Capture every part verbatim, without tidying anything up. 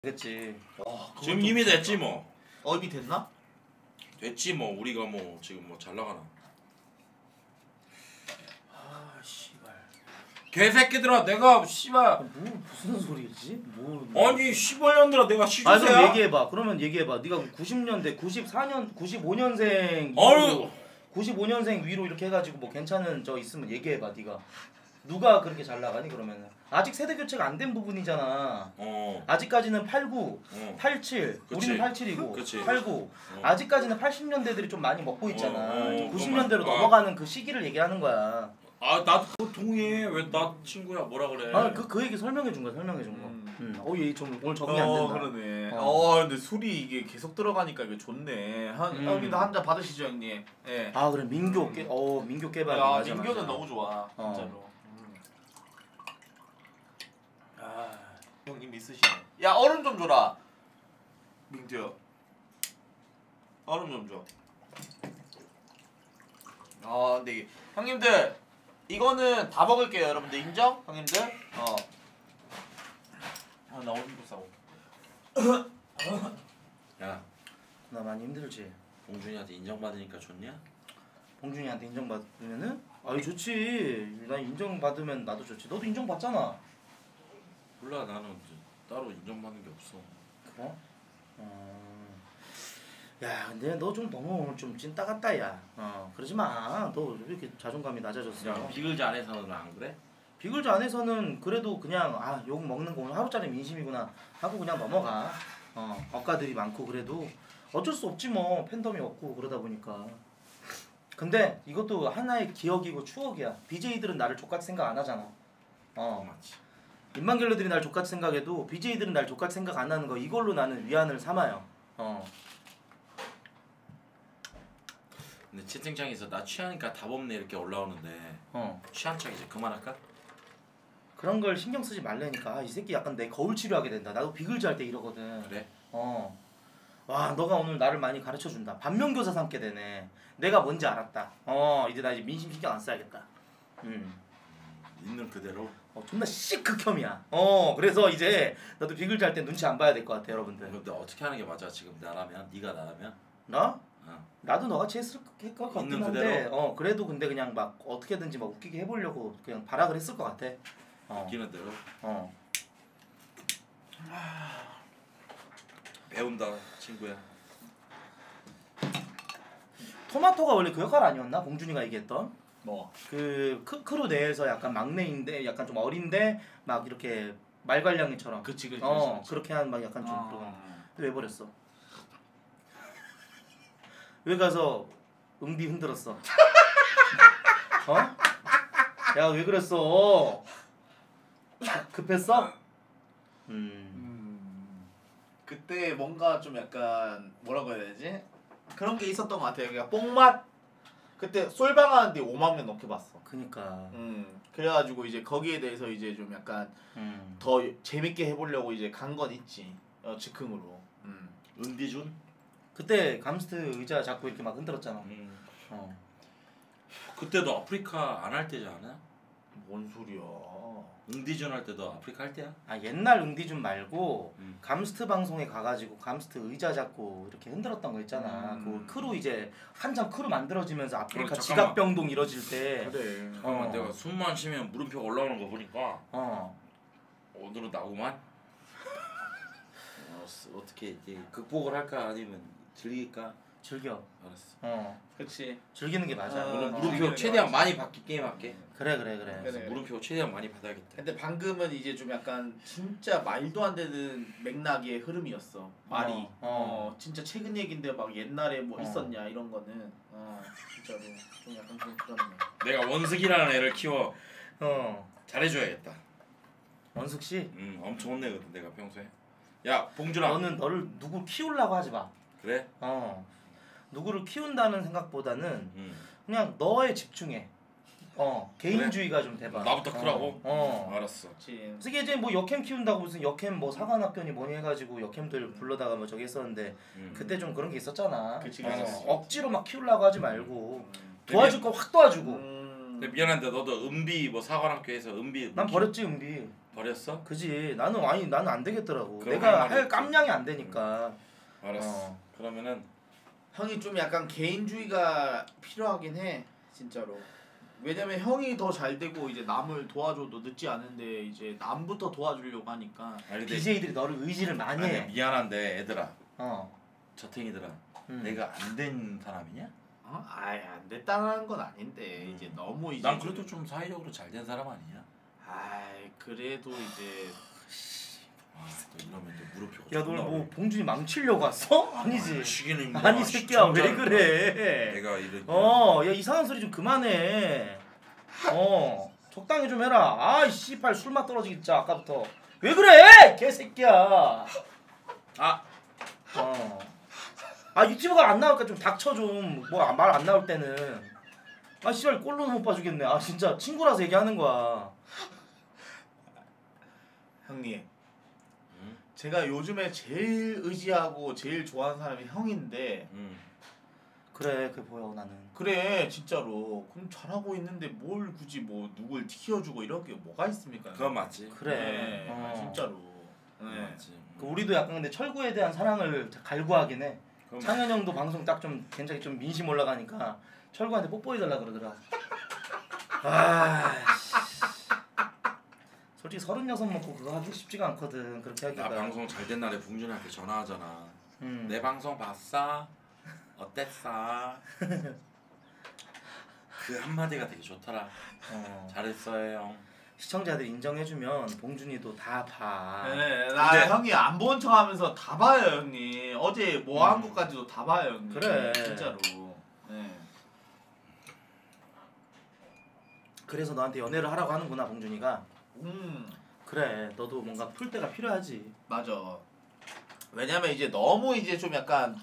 됐지. 와, 지금 이미 됐지 뭐. 어 이미 됐나? 됐지 뭐. 우리가 뭐 지금 뭐 잘 나가나. 아 씨발. 개새끼들아 내가 씨발 뭐 무슨 소리지? 뭐 아니 십오 년들아 내가 아 시주세야? 그럼 얘기해봐. 그러면 얘기해봐. 네가 구십 년대, 구십사 년, 구십오 년생 아유. 구십오 년생 위로 이렇게 해가지고 뭐 괜찮은 저 있으면 얘기해봐. 네가 누가 그렇게 잘 나가니 그러면은 아직 세대 교체가 안 된 부분이잖아. 어. 아직까지는 팔구, 어. 팔칠, 그치. 우리는 팔칠이고 그치. 팔구. 어. 아직까지는 팔십 년대들이 좀 많이 먹고 있잖아. 어, 어, 구십 년대로 그만. 넘어가는 그 시기를 얘기하는 거야. 아 나도 그거 동의해. 왜 나 친구야 뭐라 그래? 아 그 그 얘기 설명해 준 거야. 설명해 준 거. 음. 음. 어, 얘 좀 오늘 적응이 안 어 된다. 그러네. 어. 어. 근데 술이 이게 계속 들어가니까 이게 좋네. 한 음. 형님도 한 잔 받으시죠 형님. 예. 아 그래 민교 깨, 어 민교 깨봐. 야 민교는 너무 좋아 어. 진짜로. 음. 아 형님 있으시네. 야 얼음 좀 줘라. 민규. 얼음 좀 줘. 아 근데 이게 형님들 이거는 다 먹을게요 여러분들 인정? 형님들? 어. 아나 얼음도 싸고. 야 나 많이 힘들지. 봉준이한테 인정받으니까 좋냐? 봉준이한테 인정받으면은 아이 좋지. 나 인정받으면 나도 좋지. 너도 인정받잖아. 몰라 나는 이제 따로 인정받는 게 없어. 그래? 어. 야 근데 너 좀 너무 오늘 좀 찐따 같다 야. 어 그러지 마. 너 왜 이렇게 자존감이 낮아졌어? 야 비글즈 안에서는 안 그래? 비글즈 안에서는 그래도 그냥 아 욕 먹는 거 오늘 하루짜리 민심이구나 하고 그냥 넘어가. 어 억가들이 많고 그래도 어쩔 수 없지 뭐 팬덤이 없고 그러다 보니까. 근데 이것도 하나의 기억이고 추억이야. 비제이들은 나를 족같이 생각 안 하잖아. 어 맞지. 인방갤러들이 날 족같이 생각해도 비제이들은 날 족같이 생각 안 하는 거 이걸로 나는 위안을 삼아요. 어 근데 채팅창에서 나 취하니까 답 없네 이렇게 올라오는데 어. 취한 척 이제 그만할까? 그런 걸 신경 쓰지 말라니까. 아, 이 새끼 약간 내 거울 치료하게 된다. 나도 비글즈 할 때 이러거든. 그래? 어. 와, 너가 오늘 나를 많이 가르쳐 준다. 반면교사 삼게 되네. 내가 뭔지 알았다. 어, 이제 나 이제 민심 신경 안 써야겠다. 음. 있는 그대로. 어, 존나 씨 극혐이야. 어, 그래서 이제 나도 비글즈 할 때 눈치 안 봐야 될 것 같아, 여러분들. 근데 어떻게 하는 게 맞아? 지금 나라면 네가 나라면? 나? 어. 나도 너같이 했을 것 같긴 있는 한데, 그대로? 어, 그래도 근데 그냥 막 어떻게든지 막 웃기게 해보려고 그냥 발악을 했을 것 같아. 어. 웃기는 대로. 어. 배운다 친구야. 토마토가 원래 그 역할 아니었나? 봉준이가 얘기했던. 뭐? 그 크, 크루 내에서 약간 막내인데 약간 좀 어린데 막 이렇게 말괄량이처럼 그치 그치. 어 그치. 그렇게 한 막 약간 좀 아. 그런. 근데 왜 버렸어? 왜 가서 은비 흔들었어? 어? 야 왜 그랬어? 급했어? 음. 음. 그때 뭔가 좀 약간 뭐라고 해야 되지? 그런 게 있었던 것 같아요. 그러니까 뽕맛. 그때 솔방 하는데 오만 명 넘게 봤어. 그니까. 음. 그래가지고 이제 거기에 대해서 이제 좀 약간 음. 더 재밌게 해보려고 이제 간 건 있지. 어, 즉흥으로. 음. 은비준? 그때 감스트 의자 잡고 이렇게 막 흔들었잖아. 음. 어. 그때도 아프리카 안 할 때지 않아? 뭔 소리야? 은디준 할 때도 아프리카 할 때야? 아 옛날 응디준 말고 음. 감스트 방송에 가가지고 감스트 의자 잡고 이렇게 흔들었던 거 있잖아. 음. 그 크루 이제 한참 크루 만들어지면서 아프리카 그럼 잠깐만. 지각병동 이뤄질 때. 그래. 잠깐만 어. 내가 숨만 쉬면 물음표 올라오는 거 보니까 어. 오늘은 나구만. 어, 어떻게 이제 극복을 할까 아니면 즐길까? 즐겨. 알았어. 어. 그치. 즐기는 게 맞아. 어, 오늘 어. 물음표 즐기는 최대한 게 많이 받기 게임할게. 그래 그래 그래. 그래. 네. 물음표 최대한 많이 받아야겠다. 근데 방금은 이제 좀 약간 진짜 말도 안 되는 맥락의 흐름이었어. 말이. 어, 어, 어. 진짜 최근 얘긴데 막 옛날에 뭐 어. 있었냐 이런 거는 어 진짜로 좀 약간 좀 그렇네. 내가 원숙이라는 애를 키워 어. 잘해줘야겠다. 원숙 씨. 음 엄청 혼내거든 내가 평소에. 야 봉준아. 너는 너를 누구 키우려고 하지 마. 그래? 어. 누구를 키운다는 생각보다는 음. 그냥 너에 집중해. 어. 개인주의가 좀 돼봐. 나부터 크라고? 어. 어. 알았어. 그치. 그래서 이게 이제 뭐 역캠 키운다고 무슨 역캠 뭐 사관학교니 뭐니 해가지고 역캠들 불러다가 뭐 저기 했었는데 음. 그때 좀 그런 게 있었잖아. 그치, 어, 그치. 억지로 막 키우려고 하지 말고 음. 도와줄 거 확 도와주고. 음. 근데 미안한데 너도 은비 뭐 사관학교에서 은비 난 버렸지 은비. 버렸어? 그지. 나는 아니 나는 안 되겠더라고. 그럼 내가 할 말이 할 없지. 깜냥이 안 되니까. 알았어. 어. 그러면은 형이 좀 약간 개인주의가 필요하긴 해 진짜로. 왜냐면 형이 더 잘 되고 이제 남을 도와줘도 늦지 않은데 이제 남부터 도와주려고 하니까. 아니 근데 비제이들이 너를 의지를 많이 아니, 해. 미안한데 애들아, 어. 저탱이들아, 음. 내가 안 된 사람이냐? 어? 아예 안 됐다는 건 아닌데 음. 이제 너무 이제 난 그래도 좀 사회적으로 잘 된 사람 아니냐? 아이 그래도 이제 아, 또 이러면 또 물음표가 야, 널 존나 뭐 어려워. 봉준이 망치려고 왔어? 아니지. 시기는 뭐 아니 새끼야 왜 시청자를 그래? 내가 이런 어, 야 이상한 소리 좀 그만해. 어, 적당히 좀 해라. 아이 씨발 술맛 떨어지겠자 아까부터. 왜 그래, 개새끼야. 아 어. 아 유튜브가 안 나올까 좀 닥쳐 좀. 뭐 말 안 나올 때는. 아 씨발 꼴로는 못 봐주겠네. 아 진짜 친구라서 얘기하는 거야. 형님 응? 제가 요즘에 제일 의지하고 제일 좋아하는 사람이 형인데 응. 그래 그래 보여 나는. 그래 진짜로 그럼 잘하고 있는데 뭘 굳이 뭐 누굴 튀겨주고 이런 게 뭐가 있습니까? 그건 맞지. 그래. 네, 어. 진짜로. 그건 네. 맞지. 그 우리도 약간 근데 철구에 대한 사랑을 갈구하긴 해. 그건 창현 형도 방송 딱 좀 굉장히 좀 민심 올라가니까 철구한테 뽀뽀해달라 그러더라. 아, 씨. 솔직히 서른여섯 먹고 그거 하기 쉽지가 않거든. 그렇게 나 하기가. 방송 잘 된 날에 봉준이한테 전화하잖아. 음. 내 방송 봤어? 어땠어? 그 한마디가 되게 좋더라. 어. 잘했어요 형. 시청자들이 인정해주면 봉준이도 다 봐. 네, 나 근데- 형이 안 본 척하면서 다 봐요 형님. 어제 뭐 한 음. 것까지도 다 봐요 형님. 그래. 진짜로. 네. 그래서 너한테 연애를 하라고 하는구나 봉준이가. 음 그래 너도 뭔가 풀 때가 필요하지. 맞아. 왜냐면 이제 너무 이제 좀 약간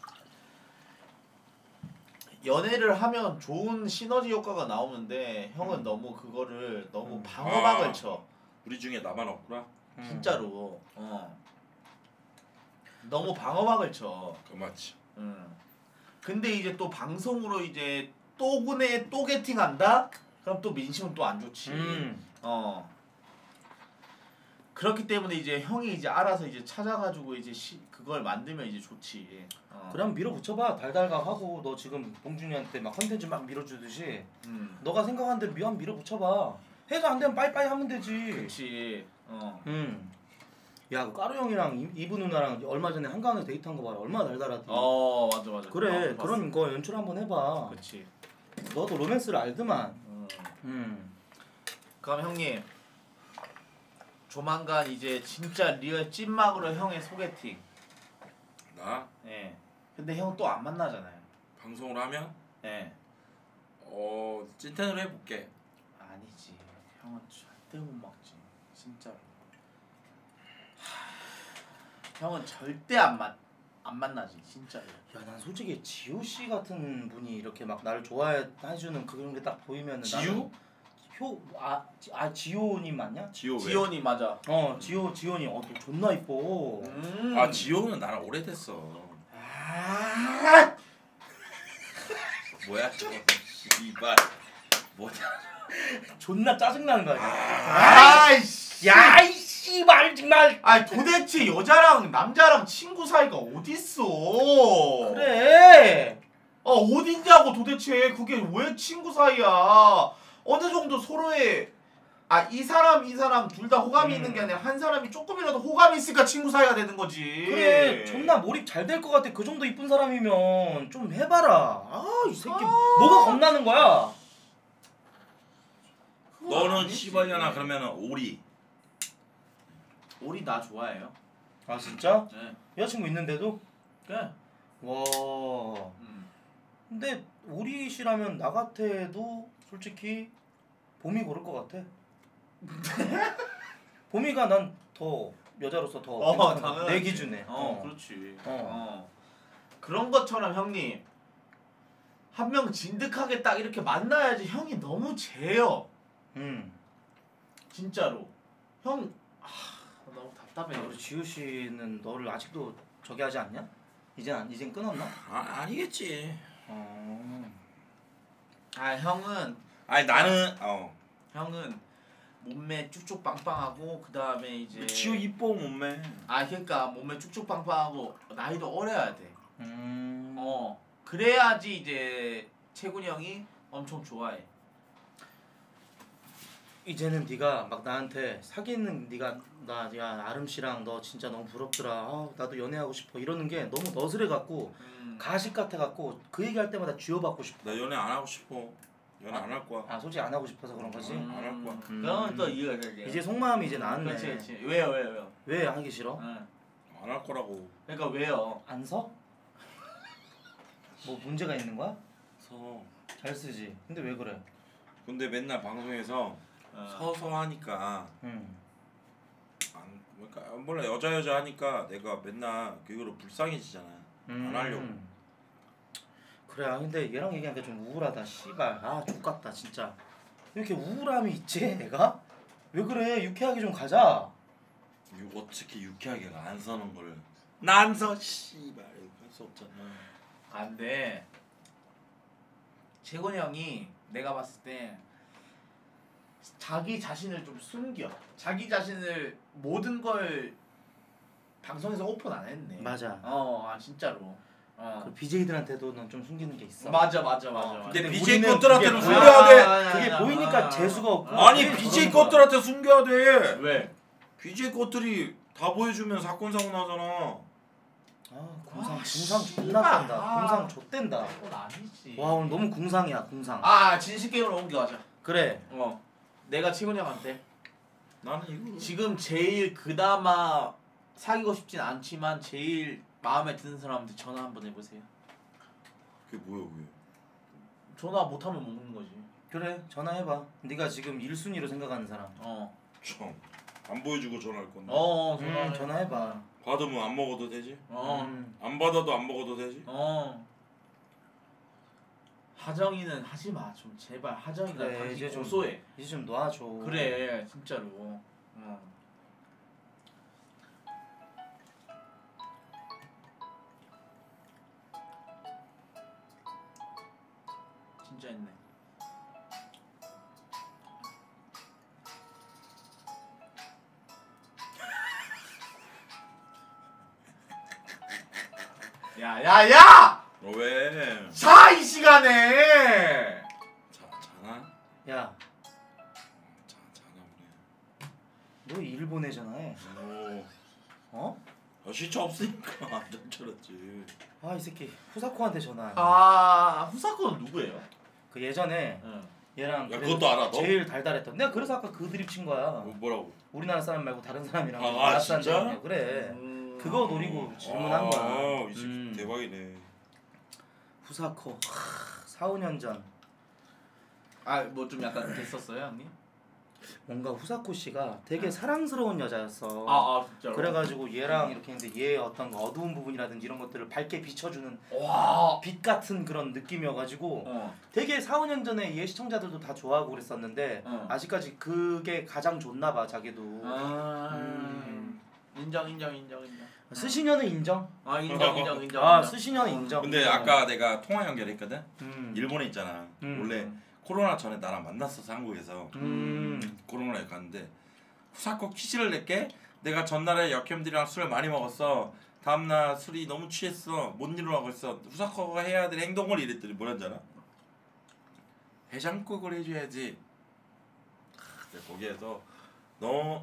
연애를 하면 좋은 시너지 효과가 나오는데 형은 음. 너무 그거를 너무 음. 방어막을 아. 쳐. 우리 중에 나만 없구나. 음. 진짜로. 어. 너무 방어막을 쳐. 그 맞지. 음. 근데 이제 또 방송으로 이제 또 군에 또 게팅한다? 그럼 또 민심은 또 안 좋지. 음. 어. 그렇기 때문에 이제 형이 이제 알아서 이제 찾아가지고 이제 시, 그걸 만들면 이제 좋지. 어. 그럼 밀어붙여봐. 달달각 하고 너 지금 봉준이한테 막 컨텐츠 막 밀어주듯이 음. 너가 생각하는 대로 미안 밀어붙여봐. 해서 안 되면 빠이빠이 하면 되지. 그렇지. 어. 음. 야, 그 까루 형이랑 이- 이브 누나랑 얼마 전에 한강에서 데이트한 거 봐라. 얼마나 달달하지. 어 맞아 맞아. 그래, 어, 그런 거 연출 한번 해봐. 그렇지. 너도 로맨스를 알더만. 음. 음. 그럼 형님 조만간 이제 진짜 리얼 찐막으로 형의 소개팅. 나 예. 근데 형 또 안 만나잖아요. 방송을 하면 예. 어 찐텐으로 해볼게. 아니지. 형은 절대 못 막지. 진짜로. 하... 형은 절대 안 만, 안 만나지. 진짜로. 야, 난 솔직히 지호 씨 같은 분이 이렇게 막 나를 좋아해 주는 그런 게 딱 보이면은 지우? 효, 아, 지- 아 지호님 맞냐? 지호 왜? 지원이 맞아. 어, 지호 지호님 어, 너 존나 이뻐. 음. 아 지호는 나랑 오래됐어. 아, 뭐야 저거? 이발 뭐냐? 존나 짜증 나는 거 아니야? 아이씨. 야, 이 씨발 정말. 아니 도대체 여자랑 남자랑 친구 사이가 어딨어? 그래. 어 어딨냐고 도대체 그게 왜 친구 사이야? 어느 정도 서로의 아 이 사람 이 사람 둘 다 호감이 음. 있는 게 아니라 한 사람이 조금이라도 호감이 있으니까 친구 사이가 되는 거지. 그래, 존나 몰입 잘 될 것 같아. 그 정도 이쁜 사람이면 좀 해봐라. 아, 이 새끼 아. 뭐가 겁나는 거야? 그건 너는 아니지. 시벌려나 그러면은 오리. 우리 나 좋아해요. 아 진짜? 네. 여자친구 있는데도? 그래. 와. 음. 근데 우리 씨라면 나 같아도 솔직히 봄이 고를 것 같아. 봄이가 난 더 여자로서 더 어 괜찮은 것 같아. 당연하지. 내 기준에. 어, 그렇지. 어. 어. 그런 것처럼 형님 한 명 진득하게 딱 이렇게 만나야지. 형이 너무 재요. 음. 진짜로. 형 아, 너무 답답해. 우리 지우 씨는 너를 아직도 저기 하지 않냐? 이젠 안- 이젠 끊었나? 아 아니겠지. 어. 아 형은 아니 나는 어 형은 몸매 쭉쭉 빵빵하고 그 다음에 이제 지호 이뻐 몸매. 아 그러니까 몸매 쭉쭉 빵빵하고 나이도 어려야 돼. 음. 어 그래야지 이제 채군이 형이 엄청 좋아해. 이제는 네가 막 나한테 사귀는 네가 나 야 아름 씨랑 너 진짜 너무 부럽더라. 아, 나도 연애하고 싶어 이러는 게 너무 너스레 갖고 음. 가식 같아 갖고 그 얘기할 때마다 쥐어받고 싶어. 나 연애 안 하고 싶어. 연애 안 할 거야. 아 솔직히 안 하고 싶어서 그런 거지. 음. 안 할 거야. 음. 그러면 또 이해가 되게. 이제 속마음이 이제 나왔네. 그렇지 그렇지. 왜요 왜요 왜요? 왜 하기 싫어? 응. 안 할 거라고. 그러니까 왜요? 안 서? 뭐 문제가 있는 거야? 서. 잘 쓰지. 근데 왜 그래? 근데 맨날 방송에서 어. 서서 하니까 응. 안 그러니까 몰라 여자 여자 하니까 내가 맨날 그거로 불쌍해지잖아. 음. 안 하려고. 그래. 아, 근데 얘랑 얘기하니까 좀 우울하다. 씨발. 아 족같다 진짜. 왜 이렇게 우울함이 있지 내가? 왜 그래? 유쾌하게 좀 가자. 유, 어떻게 유쾌하게 안 서는 걸? 난서 씨발 할 수 없잖아. 안돼. 채곤이 형이 내가 봤을 때 자기 자신을 좀 숨겨. 자기 자신을 모든 걸 방송에서 오픈 안 했네. 맞아. 어, 아 진짜로. 어. 그 비제이들한테도 넌 좀 숨기는 게 있어. 맞아 맞아 맞아. 어, 맞아. 근데 근데 비제이 우리는 것들한테는 그게 숨겨야 돼. 아, 그게 아, 보이니까 아, 재수가 없고. 아니 왜 비제이 저러는 거야? 것들한테 숨겨야 돼. 왜? 비제이 것들이 다 보여주면 사건 사고 나잖아. 아 궁상 아, 궁상 씨발. 존나 뺀다. 아. 궁상 좆된다. 그건 아니지. 와 오늘 너무 궁상이야 궁상. 아 진실 게임으로 옮겨가자. 그래. 어. 내가 채곤이 형한테 나는 이거 지금 제일 그나마 사귀고 싶진 않지만 제일 마음에 드는 사람한테 전화 한번 해보세요. 그게 뭐야 그게? 전화 못하면 못 먹는 거지. 그래 전화해봐. 네가 지금 일 순위로 생각하는 사람. 어. 참안 보여주고 전화할 건데. 어. 음, 전화해봐. 받으면 안 먹어도 되지? 어. 음. 안 받아도 안 먹어도 되지? 어. 하정이는 하지 마. 좀 제발 하정이가 그래, 당신 이제 좀- 고소해. 이제 좀 놔줘. 그래 진짜로. 어. 진짜 했네. 야야야! 어 왜? 자 이 시간에. 자 자나? 야, 자 자나 너 일본에 전화해. 그래. 오. 어? 아, 시차 없으니까 안 전철했지. 아 이 새끼 후사코한테 전화. 아 후사코는 누구예요? 그 예전에 응. 얘랑 야, 그래도 그것도 알아, 너? 제일 달달했던. 내가 그래서 아까 그 드립 친 거야. 뭐, 뭐라고? 우리나라 사람 말고 다른 사람이랑 아, 나라 진짜? 사람이랑 그래. 음. 그거 노리고 질문한 거야. 아, 이 새끼 음. 대박이네. 후사코 하, 사, 오 년 전 아뭐 좀 약간 됐었어요 형님? 뭔가 후사코 씨가 되게 사랑스러운 여자였어. 아, 아 진짜로? 그래가지고 얘랑 이렇게 했는데 얘의 어떤 거 어두운 부분이라든지 이런 것들을 밝게 비춰주는 와. 빛 같은 그런 느낌이어가지고 어. 되게 사, 오 년 전에 얘 시청자들도 다 좋아하고 그랬었는데 어. 아직까지 그게 가장 좋나 봐 자기도. 아. 음. 인정 인정 인정 인정. 스시녀는 인정? 아 인정 인정 인정. 아 인정. 스시녀는 인정. 근데 아까 내가 통화 연결했거든. 음. 일본에 있잖아. 음. 원래 코로나 전에 나랑 만났었어 한국에서. 음. 코로나에 갔는데 후사코 퀴즈를 낼게. 내가 전날에 역캠들이랑 술을 많이 먹었어. 다음날 술이 너무 취했어. 못 일어나고 있어. 후사코가 해야 될 행동을 이랬더니 뭐라는 줄 알아? 해장국을 해줘야지. 하, 내가 거기에서 너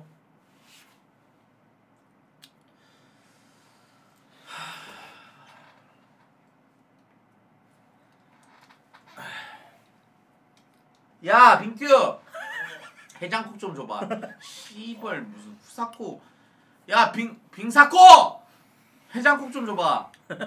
야 빙큐. 해장국 좀 줘봐. 씨발 무슨 후사코. 야 빙 빙사코. 해장국 좀 줘봐.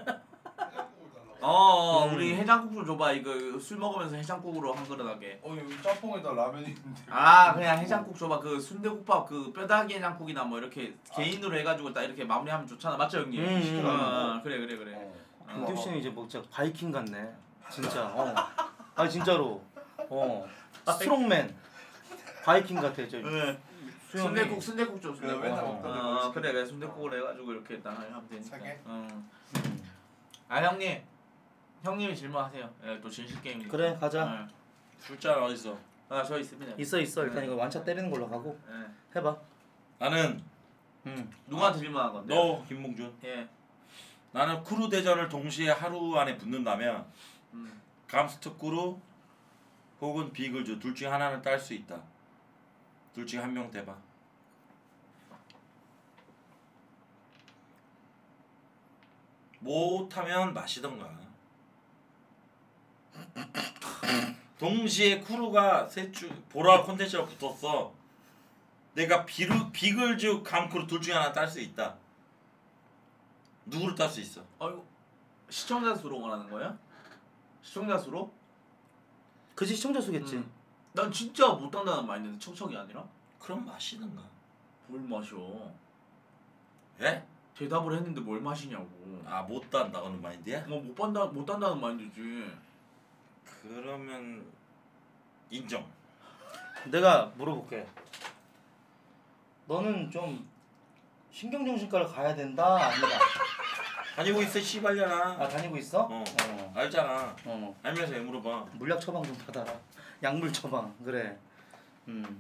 어 음. 우리 해장국 좀 줘봐. 이거 술 먹으면서 해장국으로 한 그릇 하게. 어 여기 짬뽕에다 라면이 있는데. 아 그냥 해장국 줘봐. 그 순대국밥 그 뼈다귀 해장국이나 뭐 이렇게 개인으로 해가지고 딱 이렇게 마무리하면 좋잖아. 맞죠 형님? 음, 음, 어, 음. 어, 그래 그래 그래. 어. 어. 김규 씨는 이제 뭐 진짜 바이킹 같네. 진짜. 어. 아 진짜로. 어. 스트롱맨. 바이킹 같아 저. 네. 수영이. 순대국 순대국 좀 그래, 순대국. 맨날 어, 먹던 어, 거 그래 그래 순대국을 해가지고 이렇게 딱 하면 되니까. 사게? 어. 음. 아 형님. 형님이 질문하세요. 예, 또 진실 게임이니까. 그래, 가자. 네. 술잔 어딨어? 아저 있습니다. 있어 있어. 일단 네. 이거 완차 때리는 걸로 가고 네. 해봐. 나는 응. 누구한테 질문한 건데? 너 김봉준. 예. 나는 쿠루 대전을 동시에 하루 안에 붙는다면 음. 감스트 쿠루 혹은 비글즈 둘 중에 하나는 딸 수 있다. 둘 중에 한 명 대봐. 못하면 마시던가. 동시에 쿠루가 셋중 보라 콘텐츠가 붙었어. 내가 비루 비글즈 감쿠루 둘 중에 하나 딸 수 있다. 누구를 딸 수 있어? 아이고 시청자 수로 말하는 거야? 시청자 수로? 그지 시청자 수겠지. 음. 난 진짜 못한다는 마인드인데 척척이 아니라? 그럼 마시던가. 뭘 마셔? 예? 대답을 했는데 뭘 마시냐고. 아 못 단다는 마인드야? 뭐못 반다 못 단다는 마인드지. 그러면 인정. 내가 물어볼게. 너는 좀 신경정신과를 가야 된다 아니다. 다니고 있어 씨발려나. 아 다니고 있어? 어. 어. 알잖아. 어. 알면서 왜 물어봐. 물약 처방 좀 받아라. 약물 처방. 그래. 음.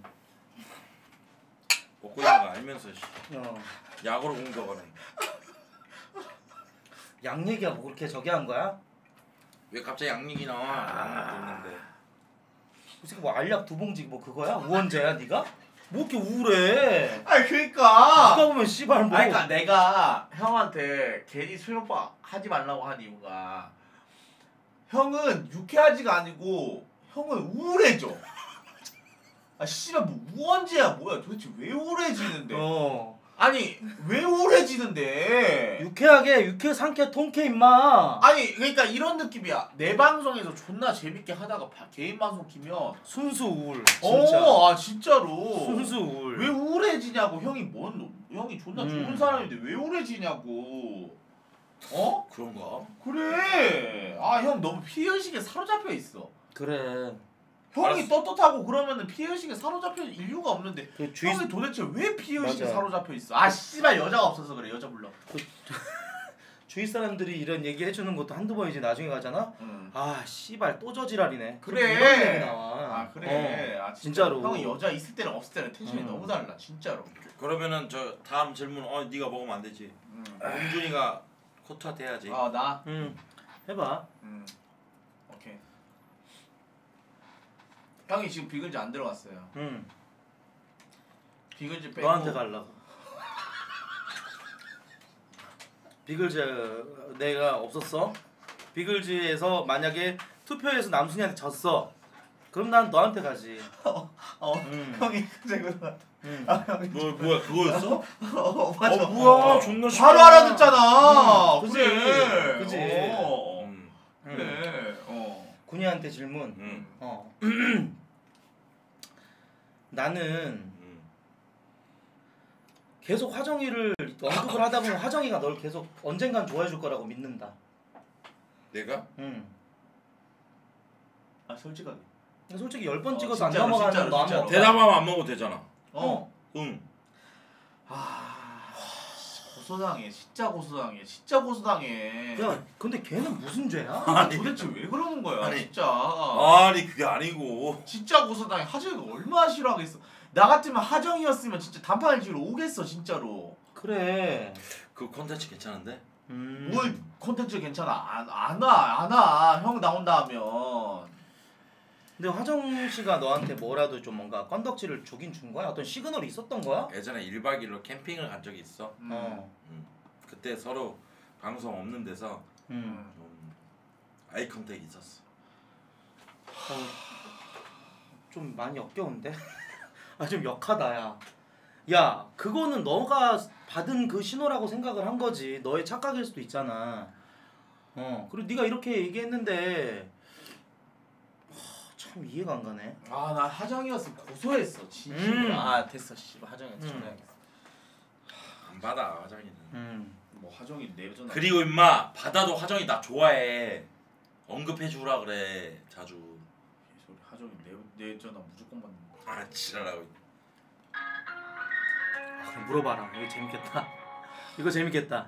먹고 있는 거 알면서 씨. 어. 약으로 공격하네. 약 얘기야 뭐 그렇게 저기 한 거야? 왜 갑자기 약 얘기 나와? 약 먹고 있는데. 이 새끼 뭐 알약 두 봉지 뭐 그거야? 우원재야 네가? 뭐 이렇게 우울해? 아니 그러니까. 누가 보면 씨발 뭐. 아니 그러니까 내가 형한테 괜히 수영빠 하지 말라고 한 이유가 형은 유쾌하지가 아니고 형은 우울해져. 아 씨발 뭐 우원재야 뭐야 도대체 왜 우울해지는데? 어. 아니 왜 우울해지는데? 유쾌하게 유쾌 상쾌 통쾌 임마. 아니 그러니까 이런 느낌이야. 내 방송에서 존나 재밌게 하다가 바- 개인 방송 키면 순수 우울. 진짜. 어, 아 진짜로. 순수 우울. 왜 우울해지냐고. 형이 뭔 형이 존나 음. 좋은 사람인데 왜 우울해지냐고. 어? 그런가? 그래. 아 형 너무 피해의식에 사로잡혀 있어. 그래. 형이 알았어. 떳떳하고 그러면은 피해의식에 사로잡혀 있을 이유가 없는데 그 주위 형이 도대체 왜 피해의식에 맞아. 사로잡혀 있어? 아 씨발 여자가 없어서 그래. 여자 불러. 주위 사람들이 이런 얘기 해주는 것도 한두 번이지 나중에 가잖아. 응. 아 씨발 또 저지랄이네. 그래. 이런 얘기 나와. 아 그래. 어. 아 진짜. 진짜로. 형이 여자 있을 때랑 없을 때랑 텐션이 음. 너무 달라. 진짜로. 그러면은 저 다음 질문 어 네가 먹으면 안 되지. 응. 봉준이가 코트한테 해야지. 아 나. 응. 해봐. 음. 오케이. 형이 지금 비글즈 안 들어갔어요. 응. 비글즈 빼고. 너한테 가려고. 비글즈 내가 없었어. 비글즈에서 만약에 투표에서 남순이한테 졌어. 그럼 난 너한테 가지. 어. 응. 형이 그제 그거. 응. 아 형이. 뭐 뭐야 그거였어? 어 맞아. 어 뭐야 어. 존나 쉽다. 바로 알아듣잖아. 음, 그치. 그래. 그치. 어. 음. 응. 그래. 어. 군이한테 질문. 음. 어. 나는 음. 계속 화정이를 언급을 하다 보면 화정이가 널 계속 언젠간 좋아해 줄 거라고 믿는다. 내가? 응. 아 솔직하게. 솔직히 열 번 어, 찍어서 진짜로, 안 넘어가는 진짜로, 너 진짜로. 한번 대답하면 안 먹어도 되잖아. 어. 응. 아. 고소당해. 진짜 고소당해. 진짜 고소당해. 야, 근데 걔는 무슨 죄야? 아니, 도대체 왜 그러는 거야? 아니. 진짜. 아니 그게 아니고. 진짜 고소당해. 하정이가 얼마나 싫어하겠어. 나 같으면 하정이었으면 진짜 단판을 지으러 오겠어 진짜로. 그래. 그 콘텐츠 괜찮은데? 음. 뭘 콘텐츠 괜찮아. 안, 안 와. 안 와. 형 나온다 하면. 근데 화정 씨가 너한테 뭐라도 좀 뭔가 건덕지를 주긴 준 거야? 어떤 시그널이 있었던 거야? 예전에 일박 이일로 캠핑을 간 적이 있어. 음. 어. 음. 그때 서로 방송 없는 데서 음. 좀 아이 컨택이 있었어. 어, 좀 많이 역겨운데? 아 좀 역하다 야. 야 그거는 너가 받은 그 신호라고 생각을 한 거지. 너의 착각일 수도 있잖아. 어 그리고 네가 이렇게 얘기했는데 하, 참 이해가 안 가네. 아, 나 하정이었으면 고소했어. 진심. 음. 아, 됐어. 씨. 하정이한테 음. 전화해야겠어. 안 받아 화정이는. 음. 뭐 하정이 내전. 그리고 임마 받아도 화정이 나 좋아해. 언급해 주라 그래 자주. 소리 하정이 내, 내 전화 무조건 받는 거. 아 지랄하고. 아, 그럼 물어봐라. 이거 재밌겠다. 이거 재밌겠다.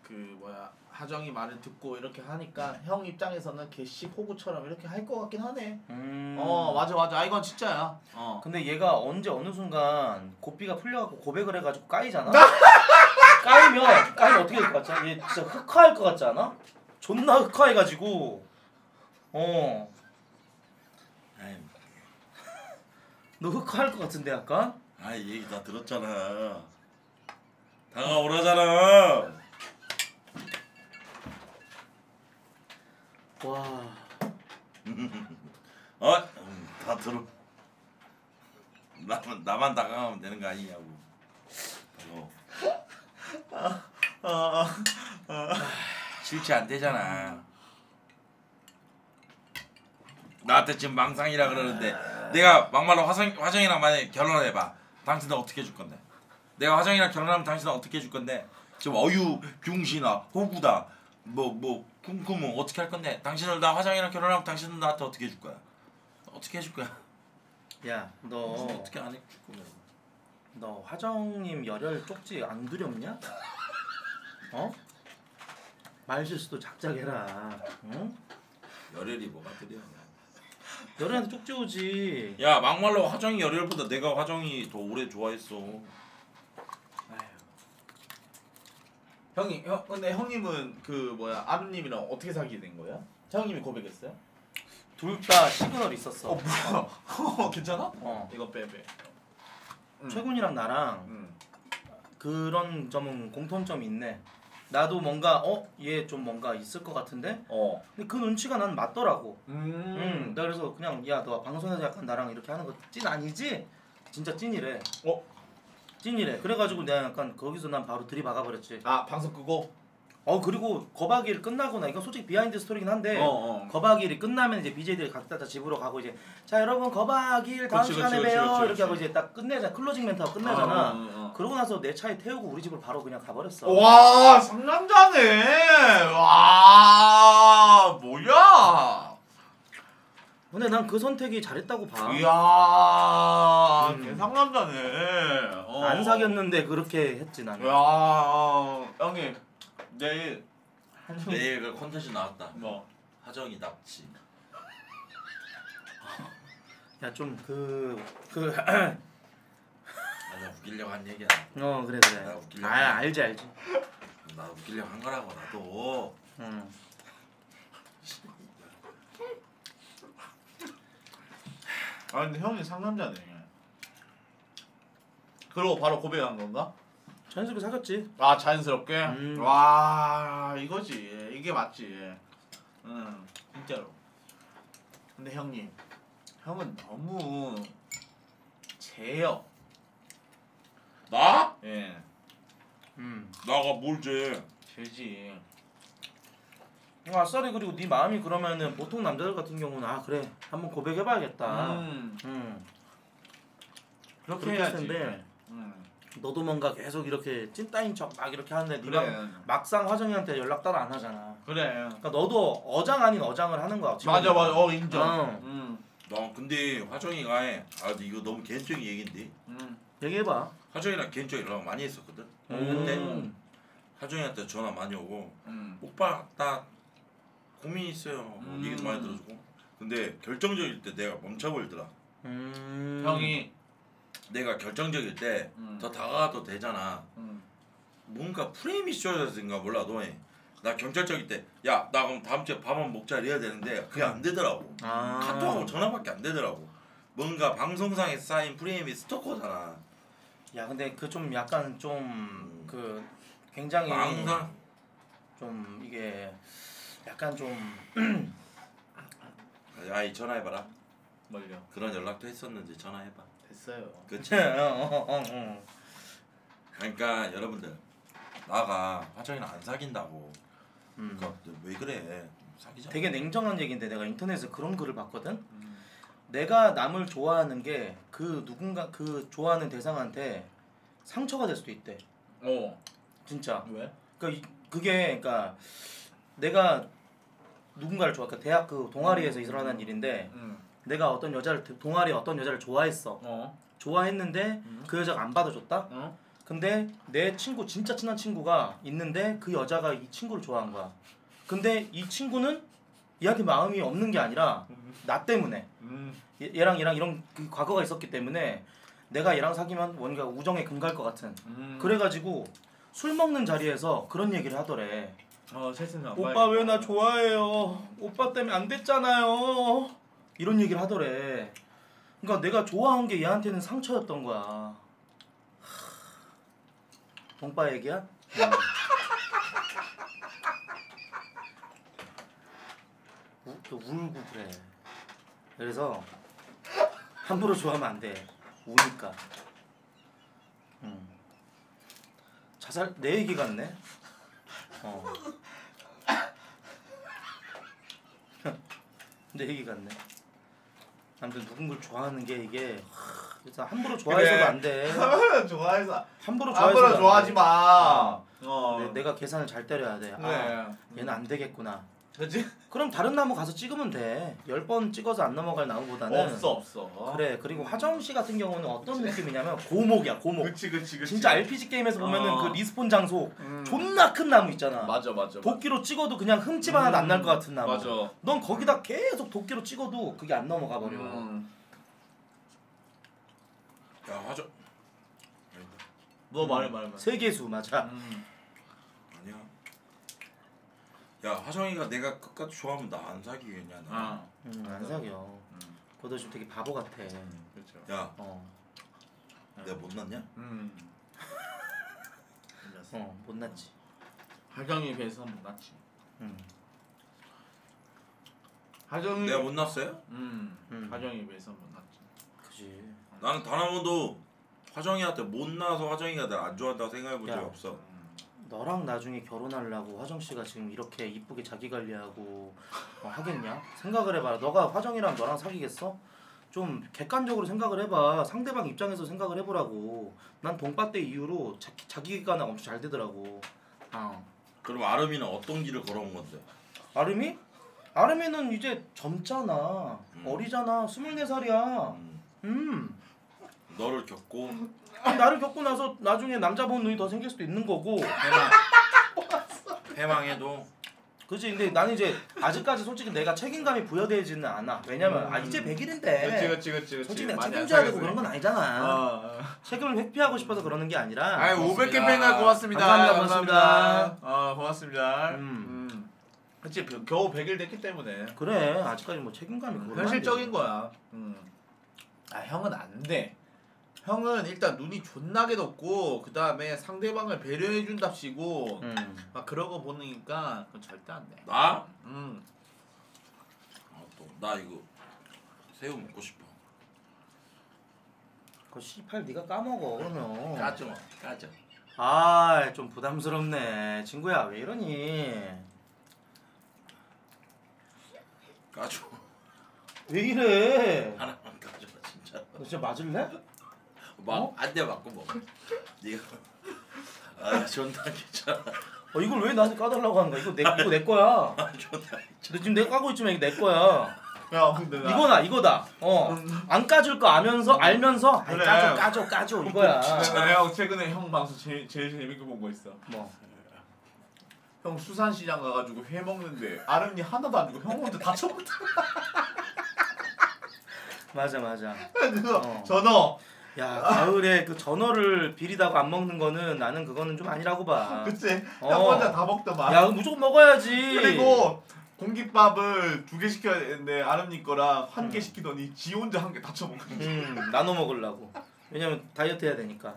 그 뭐야 하정이 말을 듣고 이렇게 하니까 형 입장에서는 개씨 호구처럼 이렇게 할 것 같긴 하네. 음. 어 맞아 맞아. 아 이건 진짜야. 어. 근데 얘가 언제 어느 순간 고삐가 풀려갖고 고백을 해가지고 까이잖아. 까이면 까이면 어떻게 될 것 같지? 얘 진짜 흑화할 것 같지 않아? 존나 흑화해가지고 어. 아이, 너 흑화할 것 같은데 약간? 아 얘기 다 들었잖아. 다가오라잖아. 와. 어? 음, 다 들어. 나만 나만 다가가면 되는 거 아니냐고. 어. 아, 아, 실체 안 되잖아. 나한테 지금 망상이라 그러는데 내가 막말로 화성 화정이랑 만약에 결혼해봐. 당신은 어떻게 해줄 건데? 내가 화정이랑 결혼하면 당신은 어떻게 해줄 건데? 지금 어유 병신아 호구다 뭐 뭐 쿵쿵은 어떻게 할 건데? 당신을 나 화정이랑 결혼하면 당신은 나한테 어떻게 해줄 거야? 어떻게 해줄 거야? 야, 너 당신은 어떻게 안 해줄 거야? 너 화정님 열혈 쪽지 안 두렵냐? 어? 말실수도 작작해라. 응? 열혈이 뭐가 들여? 열혈한테 쪽지 오지. 야 막말로 화정이 열혈보다 내가 화정이 더 오래 좋아했어. 아휴. 형이 형 근데 형님은 그 뭐야 아누님이랑 어떻게 사귀게 된 거야? 형님이 고백했어요? 둘 다 시그널 있었어. 어 뭐야? 어 괜찮아? 어. 이거 빼빼. 응. 최군이랑 나랑 응. 그런 점은 공통점이 있네. 나도 뭔가 어? 얘 좀 뭔가 있을 것 같은데? 어. 근데 그 눈치가 난 맞더라고. 음. 응. 나 그래서 그냥 야 너 방송에서 약간 나랑 이렇게 하는 거 찐 아니지? 진짜 찐이래. 어? 찐이래. 그래가지고 내가 약간 거기서 난 바로 들이박아 버렸지. 아 방송 끄고. 어 그리고 거박이를 끝나고 나 이거 솔직히 비하인드 스토리긴 한데 어 어. 거박이를 끝나면 이제 비제이들이 각자 다 집으로 가고 이제 자 여러분 거박이를 다음 그치, 시간에 그치, 봬요 그치, 이렇게 그치. 하고 이제 딱 끝내자 클로징 멘트하고 끝내잖아. 어, 어, 어. 그러고 나서 내 차에 태우고 우리 집으로 바로 그냥 가버렸어. 와 상남자네. 와 뭐야? 근데 난 그 선택이 잘했다고 봐. 이야 음. 개 상남자네. 어. 안 사귀었는데 그렇게 했지 나는. 야 형님 내일 한 내일 그 콘텐츠 나왔다. 뭐 화정이 납치. 야 좀 그 그 아, 나 웃기려고 한 얘기야. 어 그래 나 그래. 웃기려고. 아 알지 알지. 나 웃기려고 한 거라고 나도. 응. 아 근데 형이 상남자네. 그러고 바로 고백한 건가? 자연스럽게 사귀었지. 아 자연스럽게. 음. 와 이거지. 이게 맞지. 응 진짜로. 근데 형님, 형은 너무 재요. 나? 예, 음. 나가 뭘 재? 재지. 아싸리 그리고 네 마음이 그러면은 보통 남자들 같은 경우는 아 그래 한번 고백해봐야겠다. 음, 음. 그렇게 그렇게 해야지. 했는데 음, 너도 뭔가 계속 이렇게 찐따인 척 막 이렇게 하는데 그래. 네가 막상 화정이한테 연락 따로 안 하잖아. 그래. 그러니까 너도 어장 아닌 어장을 하는 거야. 지금. 맞아 맞아. 어 인정. 어. 음, 나 근데 화정이가 해. 아 근데 이거 너무 개인적인 얘긴데. 음. 얘기해봐. 화정이랑 개인적인 연락 많이 했었거든. 음. 근데 화정이한테 전화 많이 오고 음. 오빠 나 고민 있어요. 뭐 음. 얘기도 많이 들어주고. 근데 결정적일 때 내가 멈춰버리더라. 음. 형이. 내가 결정적일 때 더 음. 다가가도 되잖아. 음. 뭔가 프레임이 씌워져서인가 몰라 너네. 나 경찰적일 때 야 나 그럼 다음 주에 밥 한번 먹자 이래야 되는데 그게 안 되더라고. 아. 카톡하고 전화밖에 안 되더라고. 뭔가 방송상에 쌓인 프레임이 스토커잖아. 야 근데 그 좀 약간 좀 그 굉장히 항상 좀 이게 약간 좀 야이 전화해봐라. 뭘요? 그런 연락도 했었는지 전화해봐. 됐어요. 그치? 어, 어, 어, 어. 그러니까 여러분들 나가 화정이랑 안 사귄다고. 음. 그러니까 왜 그래? 사귀자. 되게 냉정한 얘기인데 내가 인터넷에 그런 글을 봤거든. 음. 내가 남을 좋아하는 게 그 누군가 그 좋아하는 대상한테 상처가 될 수도 있대. 어. 진짜. 왜? 그러니까 이- 그게 그러니까 내가 누군가를 좋아. 그러니까 대학 그 동아리에서 일어난 일인데 음. 내가 어떤 여자를 동아리 어떤 여자를 좋아했어. 어. 좋아했는데 음. 그 여자가 안 받아줬다. 어. 근데 내 친구 진짜 친한 친구가 있는데 그 여자가 이 친구를 좋아한 거야. 근데 이 친구는 얘한테 마음이 없는 게 아니라 나 때문에 음. 얘, 얘랑 얘랑 이런 그 과거가 있었기 때문에 내가 얘랑 사귀면 뭔가 우정에 금갈 것 같은. 음. 그래가지고 술 먹는 자리에서 그런 얘기를 하더래. 어 세승아. 오빠 왜 나 좋아해요? 오빠 때문에 안 됐잖아요. 이런 얘기를 하더래. 그러니까 내가 좋아한 게 얘한테는 상처였던 거야. 동빠 얘기야? 응. 우, 또 울고 그래. 그래서 함부로 좋아하면 안 돼. 우니까. 응. 자살 내 얘기 같네. 어. 내 얘기 같네. 아무튼 누군가를 좋아하는 게 이게 하, 그래서 함부로 좋아해서도 그래. 안 돼. 좋아해서 함부로 좋아해서도 함부로 안 좋아하지 돼. 마. 어. 어. 내, 내가 계산을 잘 때려야 돼. 아, 그래. 얘는 안 되겠구나. 그렇지? 그럼 다른 나무 가서 찍으면 돼. 열 번 찍어서 안 넘어갈 나무보다는. 없어 없어. 그래. 그리고 화정 씨 같은 경우는 어떤 느낌이냐면 고목이야 고목. 그치 그치 그치. 진짜 알피지 게임에서 보면은 어. 그 리스폰 장소 음. 존나 큰 나무 있잖아. 맞아 맞아. 도끼로 찍어도 그냥 흠집 하나도 안 날 것 같은 나무. 맞아. 넌 거기다 계속 도끼로 찍어도 그게 안 넘어가 버려. 음. 야 화정 너 말해 말해 말해. 세계수 맞아. 음. 아니야. 야 화정이가 내가 끝까지 좋아하면 나 안 사귀겠냐 나. 아. 음, 안 사겨. 음. 그것도 지금 되게 바보 같아. 그렇죠. 야 어, 내가 못났냐? 음. 어, 못났지. 하정이에 비해서 못났지. 음, 하정이. 내가 못났어요? 음. 음. 하정이에 비해서 못났지. 그지. 나는 단 한 번도 화정이한테 못나서 화정이가 날 안 좋아한다고 생각해 본 적이 야. 없어. 너랑 나중에 결혼하려고 화정 씨가 지금 이렇게 이쁘게 자기 관리하고 어, 하겠냐? 생각을 해봐. 너가 화정이랑 너랑 사귀겠어? 좀 객관적으로 생각을 해봐. 상대방 입장에서 생각을 해보라고. 난 동빠 때 이후로 자, 자기가 나 엄청 잘 되더라고. 어. 그럼 아름이는 어떤 길을 걸어온 건데? 아름이? 아름이는 이제 젊잖아. 음. 어리잖아. 스물네 살이야. 음, 음. 너를 겪고 나를 겪고 나서 나중에 남자 본 눈이 더 생길 수도 있는 거고. 해망 해망해도 그치. 근데 나는 이제 아직까지 솔직히 내가 책임감이 부여되지는 않아. 왜냐면 음. 아 이제 백 일인데 그렇지 그렇지 그렇지. 네. 솔직히 내가 많이 책임져야 되고 안 그런 건 사귀었어요. 아니잖아. 어. 책임을 회피하고 싶어서 그러는 게 아니라. 아이 오백 개 고맙습니다. 팬가 고맙습니다. 감사합니다, 고맙습니다. 어 고맙습니다. 음. 음. 그치 그- 겨우 백 일 됐기 때문에 그래. 아직까지 뭐 책임감이 그런 현실적인 거야. 음. 아 형은 안 돼. 형은 일단 눈이 존나게 높고 그 다음에 상대방을 배려해 준답시고 음. 막 그러고 보니까 그건 절대 안 돼. 나? 음. 아, 또 나 이거 새우 먹고 싶어. 그 씨팔 네가 까먹어 그러면. 까져 까져. 아, 좀 부담스럽네. 친구야, 왜 이러니? 까줘. 왜 이래? 하나만 까줘 진짜. 너 진짜 맞을래? 어? 막안돼 맞고 먹어. 네가 아 존나 괜찮아. 어, 이걸 왜 나한테 까달라고 하는 거야? 이거 내 이거 내 거야. 아 존나 괜찮아. 너 지금 내가 까고 있지만 이거 내 거야. 야 근데 나 이거다, 이거다. 어, 안 까줄 거 알면서 알면서 아이, 그래. 까줘, 까줘, 까줘 이거야. 내가 형 최근에 형 방송 제일, 제일 재밌게 본 거 있어. 뭐? 형 수산시장 가가지고 회 먹는데 아름이 하나도 안 주고 형 혼자 다 처먹더라. 맞아, 맞아. 그거 어. 전어. 야, 가을에 그 전어를 비리다고 안 먹는 거는 나는 그거는 좀 아니라고 봐. 그치? 어. 형 혼자 다 먹더만. 야, 무조건 먹어야지. 그리고 공깃밥을 두 개 시켜야 되는데 아름니 거랑 한 개 음. 시키더니 지 혼자 한 개 다 처먹어. 음, 나눠 먹으려고. 왜냐면 다이어트 해야 되니까.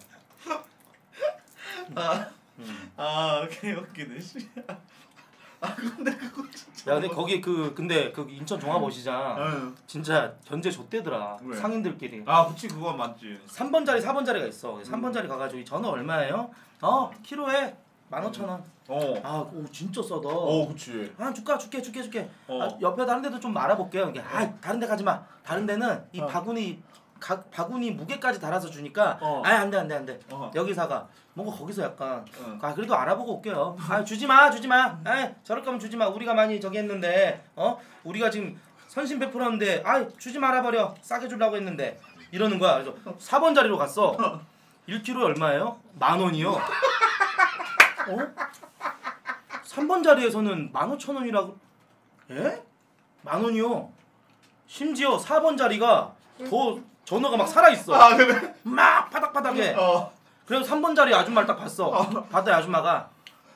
아, 음. 아 오케이 오케이 씨. 아 근데 그거 진짜. 야, 근데 거기 그 근데 그 인천 종합어시장 응. 진짜 견제 좆대더라. 왜? 상인들끼리. 아 그치 그건 맞지. 삼 번 자리, 사 번 자리가 있어. 음. 삼 번 자리 가가지고 이 전어 얼마예요? 어, 키로에 만 오천 원. 어. 아, 오 진짜 싸다. 어 그치. 아, 줄까, 줄게, 줄게, 줄게. 어. 아, 옆에 다른 데도 좀 알아볼게요. 이게, 아, 다른 데 가지 마. 다른 데는 이 어. 바구니 가, 바구니 무게까지 달아서 주니까, 어. 아, 안 돼, 안 돼, 안 돼. 어. 여기 사가. 뭔가 거기서 약간, 응. 아, 그래도 알아보고 올게요. 아, 주지 마, 주지 마. 아, 저럴 거면 주지 마. 우리가 많이 저기 했는데, 어, 우리가 지금 선심 베풀었는데, 아, 주지 말아 버려. 싸게 주려고 했는데. 이러는 거야. 그래서 사 번 자리로 갔어. 일 킬로그램에 얼마예요? 만 원이요. 어? 삼 번 자리에서는 만 오천 원이라고. 에? 만 원이요. 심지어 사 번 자리가 더 전어가 막 살아있어. 아 그래? 막 파닥파닥해. 어. 그래서 삼 번 자리 아줌마를 딱 봤어. 봤더니 아줌마가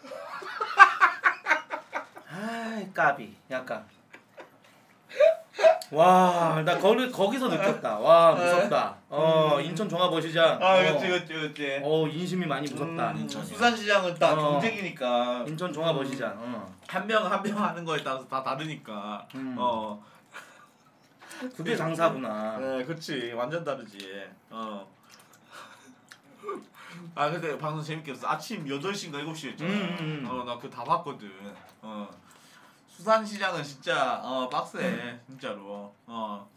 아이 까비 약간 와 나 거기 거기서 느꼈다. 와 무섭다. 어 인천 종합어시장. 아 어, 그렇지 그렇지 그렇지. 어 인심이 많이 무섭다. 음, 인천이야. 수산시장은 다 어. 경쟁이니까 인천 종합어시장. 어. 한 명 한 명 하는 거에 따라서 다 다르니까. 음. 어. 그게 장사구나. 네, 그렇지. 완전 다르지. 어. 아 근데 방송 재밌게 했어. 아침 여덟 시인가 일곱 시였잖아. 음, 음, 음. 어, 나 그거 다 봤거든. 어. 수산시장은 진짜 어 빡세. 진짜로. 어.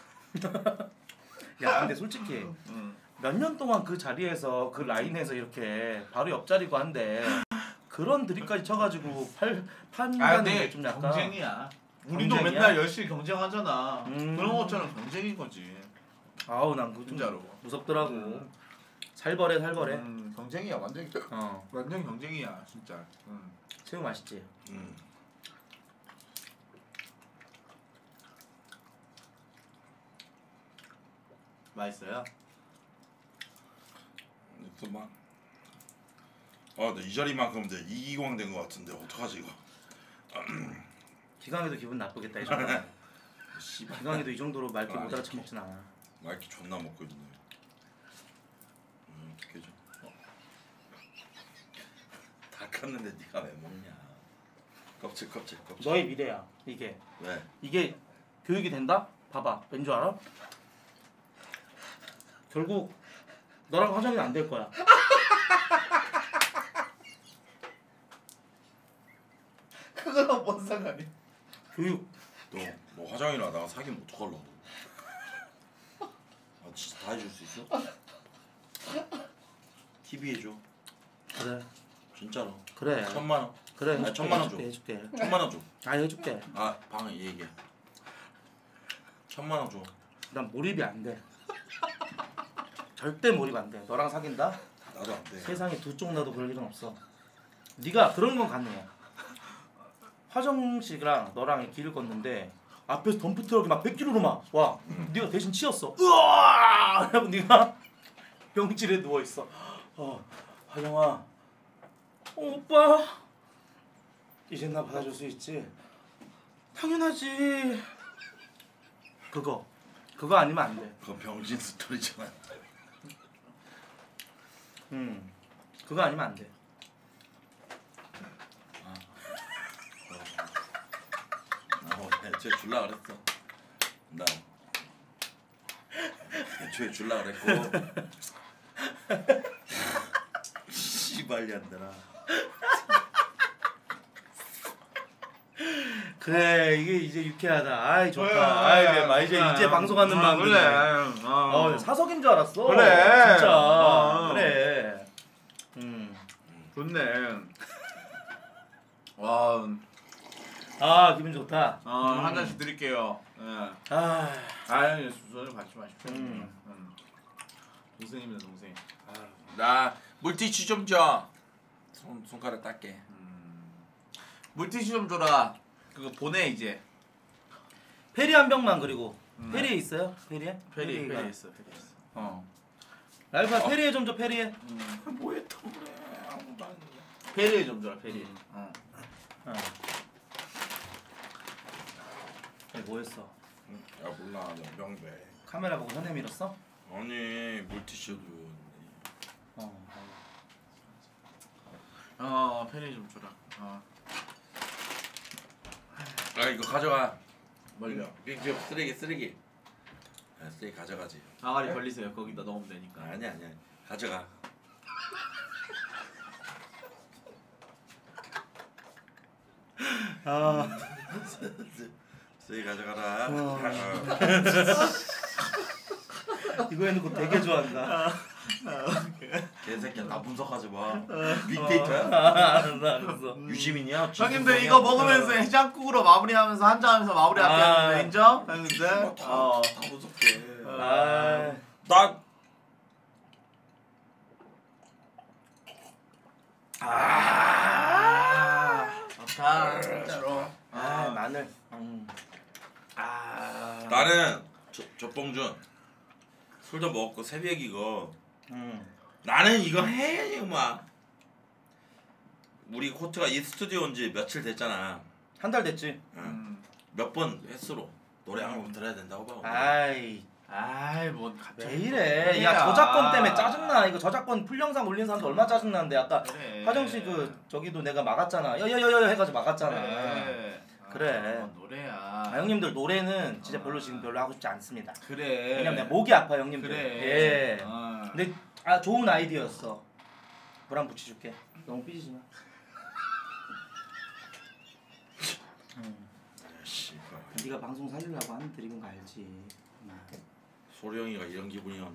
야 근데 솔직히 음. 몇 년 동안 그 자리에서 그 라인에서 이렇게 바로 옆자리고 한데 그런 드립까지 쳐가지고 팔 아 판다는 근데 게 좀 약간 경쟁이야. 우리도 경쟁이야? 맨날 열심히 경쟁하잖아. 음. 그런 것처럼 경쟁인 거지. 아우 난 그거 좀 진짜로. 무섭더라고. 음. 살벌해 살벌해. 음, 경쟁이야 완전. 어 완전 경쟁이야 진짜. 음. 새우 맛있지. 음. 맛있어요? 또 막. 아, 나 이 자리만큼 내 이기광 된 것 같은데 어떡하지 이거? 기강이도 기분 나쁘겠다 이 정도. 씨 기강이도 이 정도로 맑게 못 알아쳐먹진 않아. 마이크 존나 먹고 있네. 음, 어떻게 좀. 다 컸는데 네가 왜 먹냐? 껍질 껍질 껍질. 너의 미래야 이게. 왜? 이게 교육이 된다? 봐봐 왠 줄 알아? 결국 너랑 화장이 안 될 거야. 그거랑 뭔 상관이? 교육. 너, 너 화장이나 나가 사귀면 어떡하려고? 아 진짜 다 해줄 수 있어? 티비 해줘. 그래 진짜로. 그래 천만 원. 그래 아니, 해줄게, 천만 원 해줄게 해줄게. 천만 원 줘. 아 해줄게. 아 방에 얘기해. 천만 원 줘. 난 몰입이 안 돼. 절대 몰입 안 돼. 너랑 사귄다? 나도 안 돼. 세상에 두 쪽 나도 그럴 일은 없어. 네가 그런 건 가능해. 화정 씨랑 너랑 길을 걷는데 앞에서 덤프 트럭이 막 백 킬로그램로 막 와. 네가 대신 치였어. 으아! 하고 네가 병실에 누워 있어. 어, 화정아. 어, 오빠. 이제 나 받아줄 수 있지? 당연하지. 그거. 그거 아니면 안 돼. 그건 병신 스토리잖아. 음. 그거 아니면 안 돼. 어, 애초에 줄라 그랬어. 나 애초에 줄라 그랬고. 씨발이 안 되나. 그래 이게 이제 유쾌하다. 아이 좋다. 그래, 아이 이제 막 이제 그래. 이제 방송하는 어, 마음 그래. 드네. 어. 어 사석인 줄 알았어. 그래. 진짜. 어. 그래. 음. 좋네. 와, 아 기분 좋다. 어, 음. 한 잔씩 드릴게요. 예. 아. 아유, 손을 받지 마십시오. 음. 음. 동생입니다, 동생. 나 물티슈 좀 줘. 손 손가락 닦게. 음. 물티슈 좀 줘라. 그거 보내 이제. 페리 한 병만 그리고 음. 페리에 있어요? 페리에? 페리, 페리가. 페리 있어, 페리 있어. 어. 랄파 어. 페리에 좀 줘 페리에. 음. 뭐해 또 그래. 아무도 아니야. 페리 좀 줘라, 페리. 음. 어. 어. 야, 뭐했어? 야 몰라 나 명배. 카메라 보고 현에 밀었어? 아니 물티슈도. 어. 어, 페리 좀 줘라. 어. 아 이거 가져가. 뭘요? 이거 쓰레기 쓰레기. 아, 쓰레기 가져가지. 아가리 벌리세요. 거기다 넣으면 되니까. 아니 아니야. 가져가. 아. 쓰레기 가져가라. 어. 어. 이거 해놓고 되게 좋아한다. 개새끼야 나 분석하지 마. 빅데이터야? 아, 알았어 알았어. 유시민이야? 형님들 이거 먹으면서 해장국으로 마무리하면서 한잔하면서 마무리할게 아. 하는데 인정? 형님들? 다, 어. 다 분석해. 아. 나 아, 좋다 진짜로. 아 마늘. 음. 아, 나는 저, 저봉준 술도 먹고 새벽이고 음. 나는 이거 해 막 우리 코트가 이 스튜디오 온 지 며칠 됐잖아. 한 달 됐지. 음. 몇 번 횟수로 노래 한 곡 들어야 된다고 봐. 아이 아이 뭔 갑자기 왜 이래? 야 저작권 때문에 짜증나. 이거 저작권 풀영상 올린 사람도 얼마 짜증나는데 아까 그래. 화정 씨 그 저기도 내가 막았잖아. 여여여여 해가지고 막았잖아. 그래. 그래. 아, 뭔 노래야. 아, 형님들 노래는 진짜 별로 지금 별로 하고 싶지 않습니다. 그래. 왜냐면 내가 목이 아파 형님들. 그래. 예. 어. 근데 아 좋은 아이디어였어. 물 한 붙여줄게. 너무 삐지지 마. 음. 씨, 네가 방송 살리려고 하는 드립인 거 알지. 음. 소령이가 이런 기분이었나?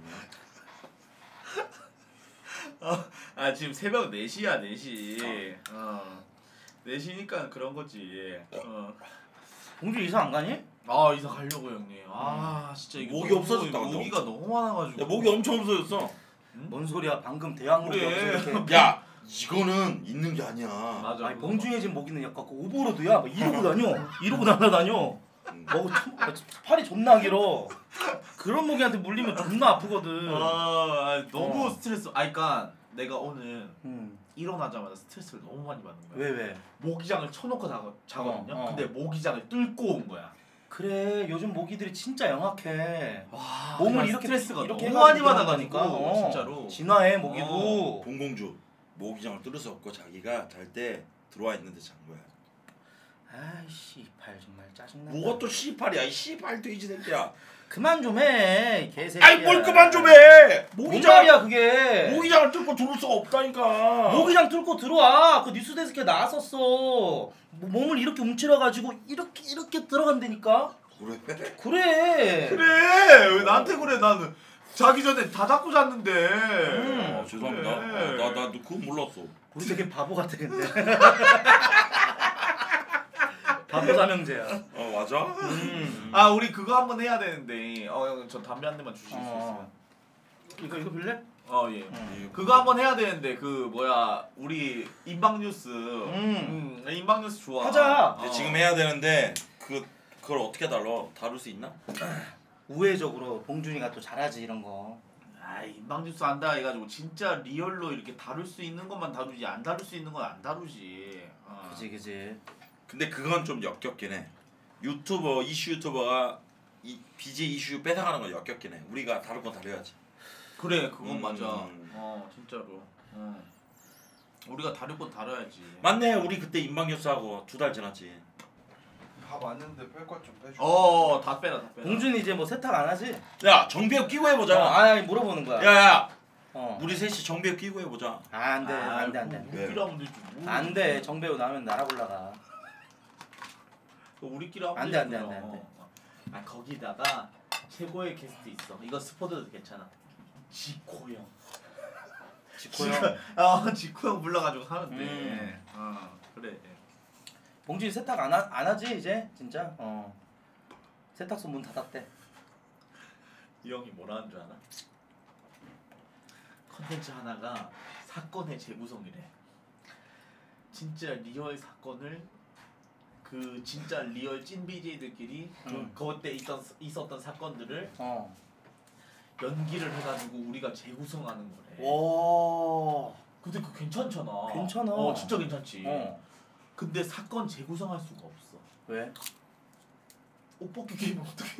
어, 아 지금 새벽 네 시야 네 시. 어. 네 시니까 그런 거지. 어. 공주 이사 안 가니? 아 이사 가려고 형님. 아 진짜 이게 목이 너무- 없어졌다, 근데 모기가 너무 많아가지고. 야 목이 엄청 없어졌어. 뭔 소리야? 방금 대왕목이 그래. 없어 이렇게. 야 이거는 있는 게 아니야. 맞아. 아니 봉중에 지금 모기는 약간 그 오버로드야. 막 이러고 다녀. 이러고 날아다녀. 음. 뭐 참- 팔이 존나 길어. 그런 모기한테 물리면 존나 아프거든. 아, 아 너무 어. 스트레스. 아 그러니까 내가 오늘 음. 일어나자마자 스트레스를 너무 많이 받는 거야. 왜 왜? 모기장을 쳐놓고 자, 자거든요. 어, 어. 근데 모기장을 뚫고 온 거야. 그래 요즘 모기들이 진짜 영악해. 와, 몸을 정말 이렇게 스트레스가 이렇게 너무 많이 해가지고 받아가니까 일어나니까. 어. 진짜로. 진화해 모기도. 봉공주 모기장을 뚫을 수 없고 자기가 잘 때 들어와 있는데 잔 거야. 아이씨 이팔 정말 짜증나. 뭐가 또 씨팔이야 이 씨팔 돼지 새끼야. 그만 좀 해 개새끼야. 아이 뭘 그만 좀 해. 뭔 모기장 말이야 그게. 모기장을 뚫고 들어올 수가 없다니까. 모기장 뚫고 들어와. 그 뉴스데스크에 나왔었어. 뭐 몸을 이렇게 움츠려가지고 이렇게 이렇게 들어간다니까. 그래? 그래. 그래 왜 나한테 그래 나는 자기 전에 다 닫고 잤는데. 음. 어, 죄송합니다. 그래. 어, 나나 그거 몰랐어. 우리 되게 바보 같아 근데. 바보 삼형제야. 어 맞아? 음. 아 우리 그거 한번 해야 되는데. 어 형 저 담배 한 대만 주실 수 어. 있어요? 이거 이거 빌래? 어 예. 음. 그거 한번 해야 되는데 그 뭐야 우리 인방 뉴스. 음. 음, 인방 뉴스 좋아. 하자. 근데 어. 지금 해야 되는데 그 그걸 어떻게 다뤄? 다룰 수 있나? 우회적으로 봉준이가 또 잘하지 이런 거. 아 인방 뉴스 한다 해가지고 진짜 리얼로 이렇게 다룰 수 있는 것만 다루지 안 다룰 수 있는 건 안 다루지. 어. 그지 그지. 근데 그건 좀 역겹긴 해. 유튜버 이슈 유튜버가 이 비제이 이슈 뺏어가는 건 역겹긴 해. 우리가 다룰 건 다뤄야지. 그래 그건 음. 맞아. 어 진짜로. 어. 우리가 다룰 건 다뤄야지. 맞네. 우리 그때 인방뉴스하고 두 달 지났지. 다 왔는데 뺄 것 좀 빼줘. 어다 빼라 다 빼라. 봉준이 이제 뭐 세탁 안 하지? 야 정비업 끼고 해보자. 어, 아니 물어보는 거야. 야야 어. 우리 셋이 정비업 끼고 해보자. 아, 안 돼. 안 돼, 안 돼. 왜? 우리끼리 하면 되지. 뭐. 안 돼. 정배우 나오면 나락 올라가. 우리끼리 하면 안 돼, 안 돼, 안 돼, 안 돼. 아 거기다가 최고의 게스트 있어. 이거 스포도 괜찮아. 지코 형. 지코 형. 아 지코 형 불러가지고 하면 돼. 음. 어 그래. 봉준이 세탁 안, 하, 안 하지 이제? 진짜? 어. 세탁소 문 닫았대. 이 형이 뭐라 하는 줄 알아? 컨텐츠 하나가 사건의 재구성이래. 진짜 리얼 사건을 그 진짜 리얼 찐 비제이들끼리 음. 그 그때 있던 있었던 사건들을 어. 연기를 해가지고 우리가 재구성하는 거래. 와. 근데 그 괜찮잖아. 괜찮아. 어 진짜 괜찮지. 어. 근데 사건 재구성할 수가 없어. 왜? 옷 벗기 게임 어떻게?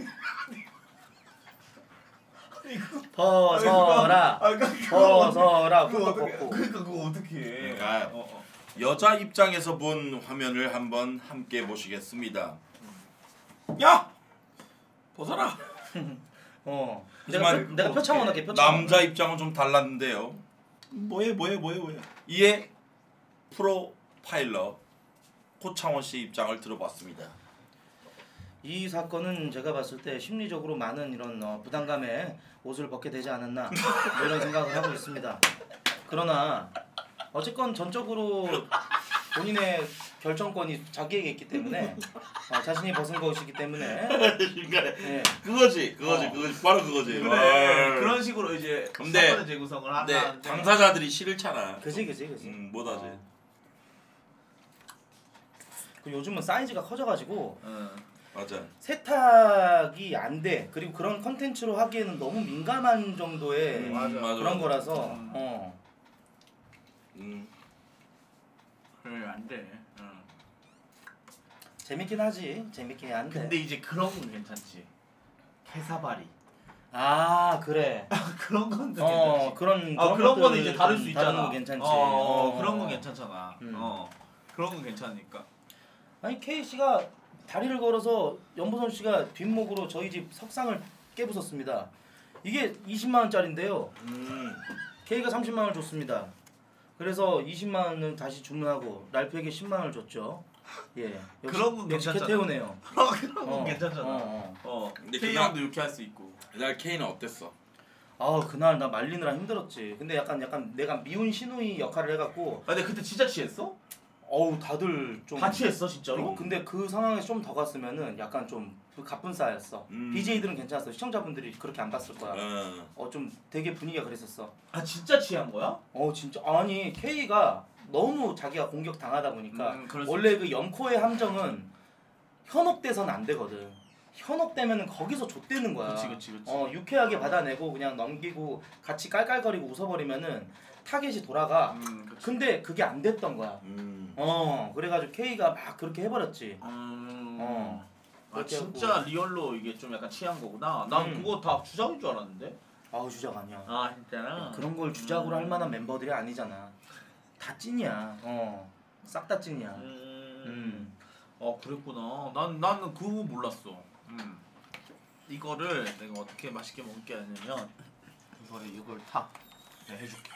아니 그거 벗어라. 아 그거 그거 벗어라. 그거 그거 어떻게? 벗고. 그러니까 그거 어떻게 해? 아, 어, 어. 여자 입장에서 본 화면을 한번 함께 보시겠습니다. 야 벗어라. 어. 내가 하지만 표, 내가 표창원 할게. 표창원. 남자 입장은 좀 달랐는데요. 뭐해 뭐해 뭐해 뭐해. 이에 프로파일러 코창원 씨 입장을 들어봤습니다. 이 사건은 제가 봤을 때 심리적으로 많은 이런 어, 부담감에 옷을 벗게 되지 않았나 뭐 이런 생각을 하고 있습니다. 그러나 어쨌건 전적으로 본인의 결정권이 자기에게 있기 때문에 어, 자신이 벗은 것이기 때문에 그러니까 예. 그거지, 그거지, 어. 그거지, 바로 그거지. 그래 어. 그런 식으로 이제 근데- 사건의 재구성을 근데 한다는데 당사자들이 싫잖아. 그지 그지 그지. 음, 못하지. 어. 그 요즘은 사이즈가 커져가지고 응. 맞아. 세탁이 안 돼. 그리고 그런 컨텐츠로 하기에는 너무 민감한 정도의 음, 맞아. 맞아. 그런 거라서 음. 어. 음. 그래 안돼 응. 재밌긴 하지. 재밌긴 한데. 근데 이제 그런 건 괜찮지 캐사바리 아 그래. 그런 건 좀 어 괜찮지 그런 아 그런 거는 것들 이제 다를 좀 수 있잖아 다른 거 괜찮지. 어, 어, 그런 건 괜찮잖아 음. 어 그런 건 괜찮으니까 아니 K 씨가 다리를 걸어서 연보선 씨가 뒷목으로 저희 집 석상을 깨부쉈습니다. 이게 이십만 원짜리인데요. 음. K가 삼십만 원을 줬습니다. 그래서 이십만 원은 다시 주문하고 랄프에게 십만 원을 줬죠. 예. 역시, 그런 건 역시 괜찮잖아. 태우네요. 그런 건 어, 괜찮잖아 어, 어. 어 근데 K 그날- 형도 이렇게 할 수 있고 그날 K는 어땠어? 아 그날 나 말리느라 힘들었지. 근데 약간 약간 내가 미운 시누이 역할을 해갖고 아 근데 그때 진짜 취했어? 어우 다들 좀 다 취했어 진짜로? 근데 그 상황에서 좀 더 갔으면은 약간 좀 가쁜 싸였어. 음. 비제이들은 괜찮았어. 시청자분들이 그렇게 안 봤을 거야. 어. 어 좀 되게 분위기가 그랬었어. 아 진짜 취한 거야? 어 진짜 아니 K가 너무 자기가 공격 당하다 보니까 음, 그럴 수 원래 그 연코의 함정은 현혹돼서는 안 되거든. 현혹되면은 거기서 좆되는 거야. 그치 그치 그치 어 유쾌하게 받아내고 그냥 넘기고 같이 깔깔거리고 웃어버리면은 타겟이 돌아가. 음, 그치. 근데 그게 안 됐던 거야. 음. 어 그래가지고 K가 막 그렇게 해버렸지. 음. 어. 아 그렇게 진짜 리얼로 이게 좀 약간 취한 거구나. 난 음. 그거 다 주작인 줄 알았는데. 아우 주작 아니야. 아 진짜나? 그런 걸 주작으로 음. 할 만한 멤버들이 아니잖아. 다 찐이야. 어. 싹 다 찐이야. 음. 음. 어 그랬구나. 난 나는 그거 몰랐어. 음. 이거를 내가 어떻게 맛있게 먹게 하냐면 이거를 이걸 타. 내가 해줄게.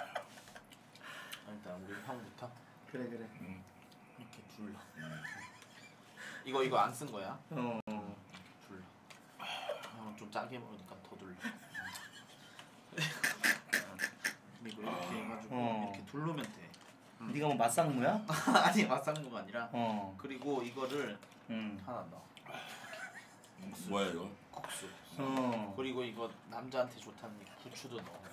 일단 우리 형부터 그래 그래. 이렇게 둘러. 이거 이거 안 쓴 거야? 어. 둘러. 형은 좀 짜게 먹으니까 더 둘러. 그리고 이렇게 해가지고 어. 이렇게 둘르면 돼. 네가 뭐 맛상무야? 아니 맛상무가 아니라. 어. 그리고 이거를 음. 하나 넣어. 뭐야 이거? 국수. 어. 그리고 이거 남자한테 좋다는 게 부추도 넣어.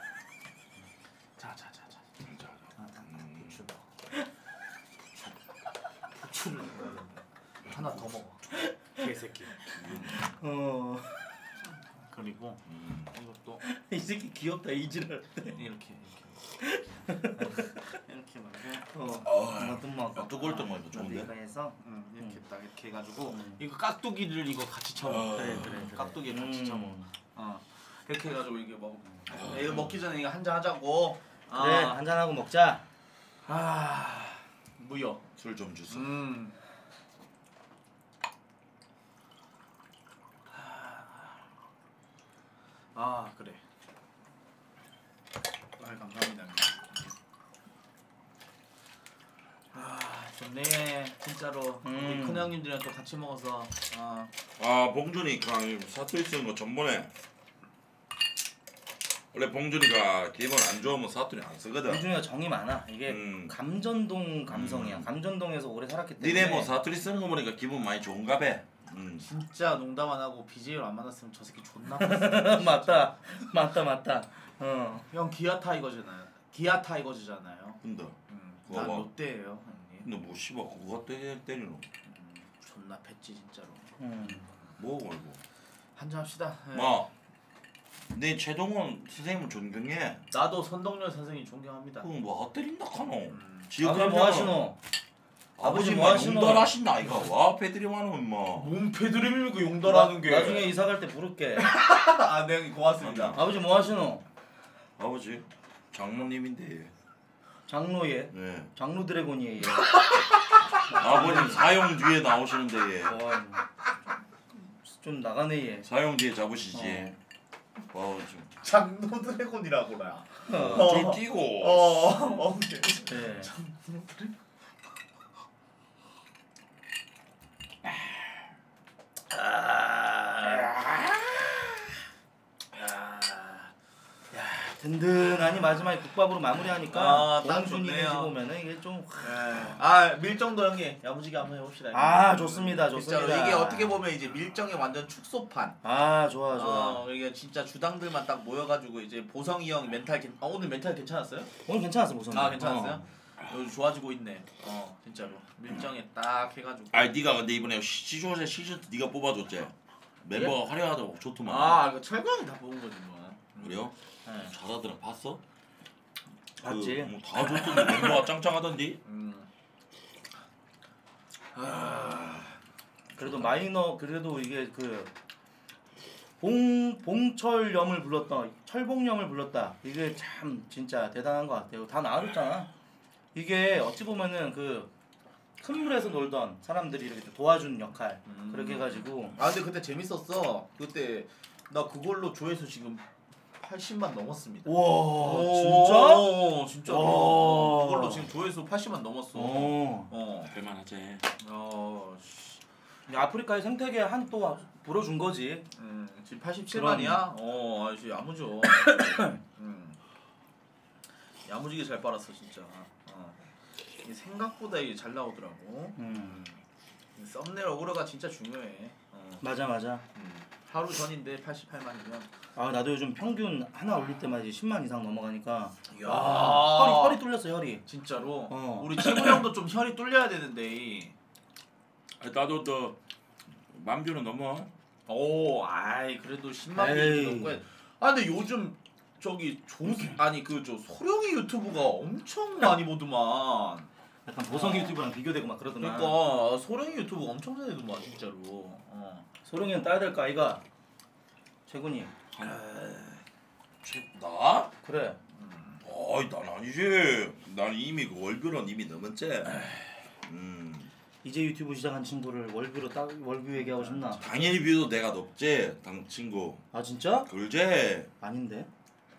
자자자자. 진짜. 음. 부추 넣어. 부추. 부추를 넣어야 된다. 하나 더 먹어. 개새끼. 어. 그리고 음. 이것도 이 새끼 귀엽다 이지랄. 이렇게 이렇게 이렇게 말고 어. 어. 나도 먹어. 뚜골뚜골 먹어 좋은데? 이거 해서. 응, 이렇게 딱 이렇게 해가지고 음. 이거 깍두기를 이거 같이 쳐먹어. 어. 그래 그래 그래. 깍두기 같이 음. 쳐먹어. 어 이렇게 해가지고 이게 먹어. 이거 먹기 전에 이거 한잔 하자고. 그래 아, 한잔 하고 먹자. 아 무여. 술 좀 주소. 음. 아 그래. 아 감사합니다. 아 좋네 진짜로. 우리 음. 큰 형님들이랑 또 같이 먹어서 아 아 봉준이 그 사투리 쓰는 거 전번에 원래 봉준이가 기분 안 좋으면 사투리 안 쓰거든. 유준이가 정이 많아. 이게 음. 감전동 감성이야. 음. 감전동에서 오래 살았기 때문에. 니네 뭐 사투리 쓰는 거 보니까 기분 많이 좋은가 봐. 음. 진짜 농담 안 하고 비제이를 안 만났으면 저 새끼 존나. 맞다. 맞다 맞다. 어. 형 기아 타이거잖아요. 기아 타이거즈잖아요. 근데 음, 뭐, 난 뭐. 롯데예요 형님. 근데 뭐 씨발 그거 때 때리노. 음, 존나 pes지 진짜로. 음. 뭐 말고. 한잔 합시다. 예. 뭐. 내 최동원 선생님을 존경해. 나도 선동열 선생님 존경합니다. 그거 뭐 헛때린다 카노. 음. 아버지 뭐 하시노? 아버지 뭐 하시노? 용달하신다 아이가. 와 패드립하는 뭐. 몸 패드립입니까 나, 용달하는 게. 나중에 이사 갈 때 부를게. 아, 네 형님 고맙습니다. 아버지 뭐 하시노? 아버지 장모님인데. 장로예. 네. 장로 드래곤이에요. 아버님 사형 뒤에 나오시는데 예. 와, 좀 나가네 얘. 사형 뒤에 잡으시지. 와 좀. 장노 드래곤이라고라. 어. 줄 띄고. 어, 어, 네. 네. 든든하니 마지막에 국밥으로 마무리하니까 아, 딱 공준이 좋네요. 돼지 보면은 이게 좀 아 밀정도 형님 야무지게 한번 해봅시다. 아, 좋습니다, 좋습니다. 진짜로 이게 어떻게 보면 이제 밀정의 완전 축소판. 아, 좋아 좋아. 어, 이게 진짜 주당들만 딱 모여가지고 이제 보성이 형 멘탈 괜. 아 오늘 멘탈 괜찮았어요? 오늘 괜찮았어 무슨? 아 괜찮았어요? 요즘 좋아지고 있네. 어 진짜로 밀정에 딱 해가지고. 아니 네가 근데 이번에 시즌 시즌 네가 뽑아줬지. 멤버가 화려하다고 좋더만. 아 이거 철광이 다 뽑은 거지 뭐. 그래요? 네. 잘하더라. 봤어? 봤지. 그, 뭐다 좋던데 멤버가 짱짱하던디. 음. 그래도 마이너 그래도 이게 그 봉 봉철염을 불렀던 철봉염을 불렀다. 이게 참 진짜 대단한 것 같아요. 다 나와줬잖아. 이게 어찌 보면은 그 큰 물에서 놀던 사람들이 이렇게 도와준 역할 음. 그렇게 해가지고 아 근데 그때 재밌었어. 그때 나 그걸로 조회수 지금 팔십만 넘었습니다. 와 오, 진짜? 와. 그걸로 지금 조회수 팔십만 넘었어. 어. 어. 할만하지. 어. 씨. 아프리카의 생태계 한 또 불어준 거지. 음, 지금 팔십칠만이야? 어, 아씨 야무져. 음. 야무지게 잘 빨았어 진짜. 어. 이게 생각보다 이게 잘 나오더라고. 음. 썸네일 어그로가 진짜 중요해. 어. 맞아 맞아. 음. 하루 전인데 팔십팔만이면. 아 나도 요즘 평균 하나 올릴 때마다 이제 십만 이상 넘어가니까 이야. 아, 허리 허리 뚫렸어 혈이. 진짜로. 어. 우리 친구 형도 좀 혈이 뚫려야 되는데. 아니, 나도 또 만뷰는 넘어. 오, 아이 그래도 십만 에이. 뷰 넘고. 해. 아 근데 요즘 저기 조 아니 그 저 소령이 유튜브가 엄청 많이 보더만. 약간 보성 유튜브랑 비교되고 막 그러더만. 그러니까 소령이 유튜브 엄청 잘해더만 진짜로. 어. 소룡이는 따야 될까 아이가? 재군이. 최- 나? 그래. 어이 난 아니지. 난 이미 그 월뷰는 이미 넘었지. 음. 이제 유튜브 시작한 친구를 월뷰로 따 월뷰 얘기하고 싶나? 당연히 뷰도 내가 높지. 당 친구. 아 진짜? 그러지. 아닌데.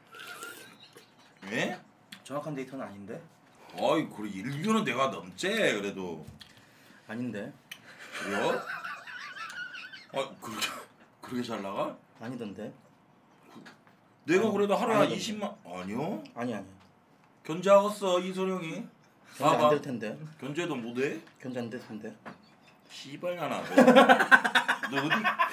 왜? 정확한 데이터는 아닌데. 어이 그래 일뷰는 내가 넘지. 그래도. 아닌데. 그래요? 아 그렇게 그렇게 잘 나가? 아니던데. 내가 아니, 그래도 하루에 한 아니던데. 이십만 아니요? 아니 아니. 견제하겠어 이소룡이. 견제 봐봐. 안 될 텐데. 견제도 못해? 견제 안 될 텐데. 씨발년아. 너, 너 어디?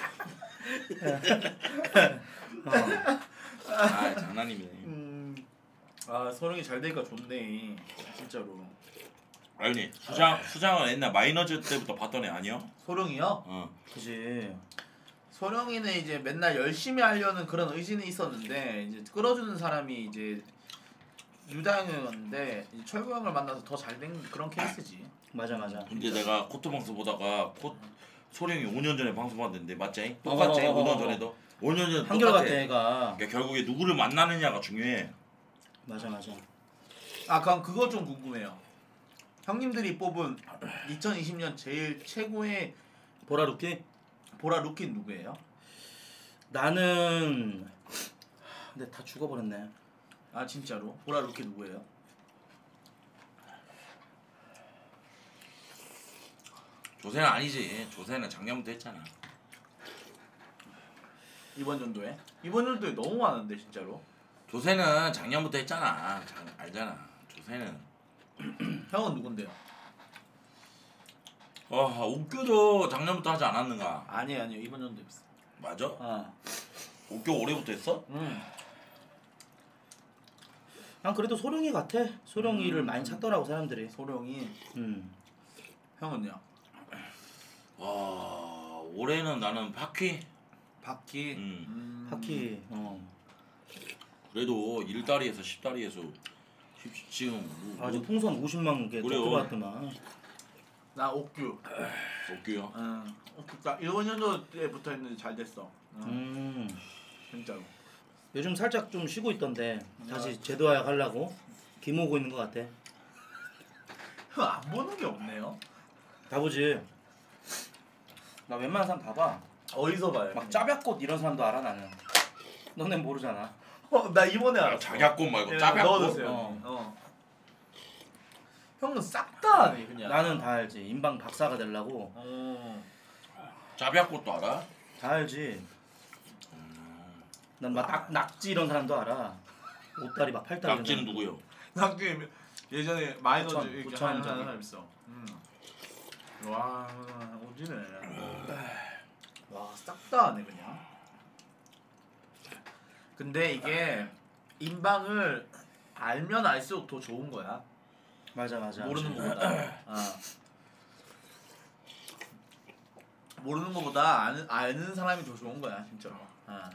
어. 아 장난이네. 음. 아 소령이 잘 되니까 좋네. 진짜로. 아니 수장 수장은 옛날 마이너즈 때부터 봤던 애 아니야? 소령이요? 어. 그지. 소령이는 이제 맨날 열심히 하려는 그런 의지는 있었는데 이제 끌어주는 사람이 이제 유다형이었는데 이제 철구 형을 만나서 더 잘 된 그런 케이스지. 맞아 맞아. 근데 내가 코트 방송 보다가 코 소령이 오 년 전에 방송 봤는데 맞지? 똑같지? 어, 어, 어, 오 년 어. 전에도 오 년 전에 한결같아 똑같아. 애가. 그러니까 결국에 누구를 만나느냐가 중요해. 맞아 맞아. 아 그럼 그거 좀 궁금해요. 형님들이 뽑은 이천이십 년 제일 최고의 보라 루키? 보라 루키는 누구예요? 나는 근데 다 죽어버렸네. 아 진짜로? 보라 루키 누구예요? 조세는 아니지. 조세는 작년부터 했잖아. 이번 연도에? 이번 연도에 너무 많은데 진짜로. 조세는 작년부터 했잖아. 장, 알잖아. 조세는. 형은 누군데요? 어, 옥교도 작년부터 하지 않았는가? 아니에요 아니에요 이번 연도에 있어. 맞아? 어. 옥교 올해부터 했어? 음. 난 그래도 소룡이 같아. 소룡이를 음. 많이 찾더라고 사람들이. 소령이. 음. 형은요? 와 올해는 나는 파퀴. 바퀴. 음. 음. 파키. 어. 그래도 일 다리에서 십 다리에서 십, 지금 뭐, 아 지금 풍선 오십만 개 그래요. 넘겨봤더만. 나 옥규. 옥교요. 응. 옥규 딱 이번 연도 때 붙어 있는데 잘 됐어. 응. 음. 진짜로. 요즘 살짝 좀 쉬고 있던데 다시 제도화약 하려고 기모으고 있는 것 같아. 형 안 보는 게 없네요. 가보지. 나 웬만한 사람 다 봐. 어디서 봐요? 막 짜벽꽃 이런 사람도 알아 나는. 너넨 모르잖아. 어, 나 이번에 알았어. 작약꽃 말고 예, 짜약꽃. 넣어주세요. 어. 어. 형은 싹 다 아네 그냥. 나는 다 알지. 인방 박사가 되려고. 어. 짜약꽃도 알아? 다 알지. 난 막 낙지 이런 사람도 알아. 오다리 막 팔다리. 낙지는 누구요? 낙지 예전에 마이너즈 부천, 이렇게 부천 하는 저기. 사람 있어. 음. 와 오지네. 와싹 다 하네 그냥. 근데 이게 인방을 알면 알수록 더 좋은 거야. 맞아 맞아. 모르는 거보다. 아. 모르는 거보다 아는 아는 사람이 더 좋은 거야 진짜로. 아.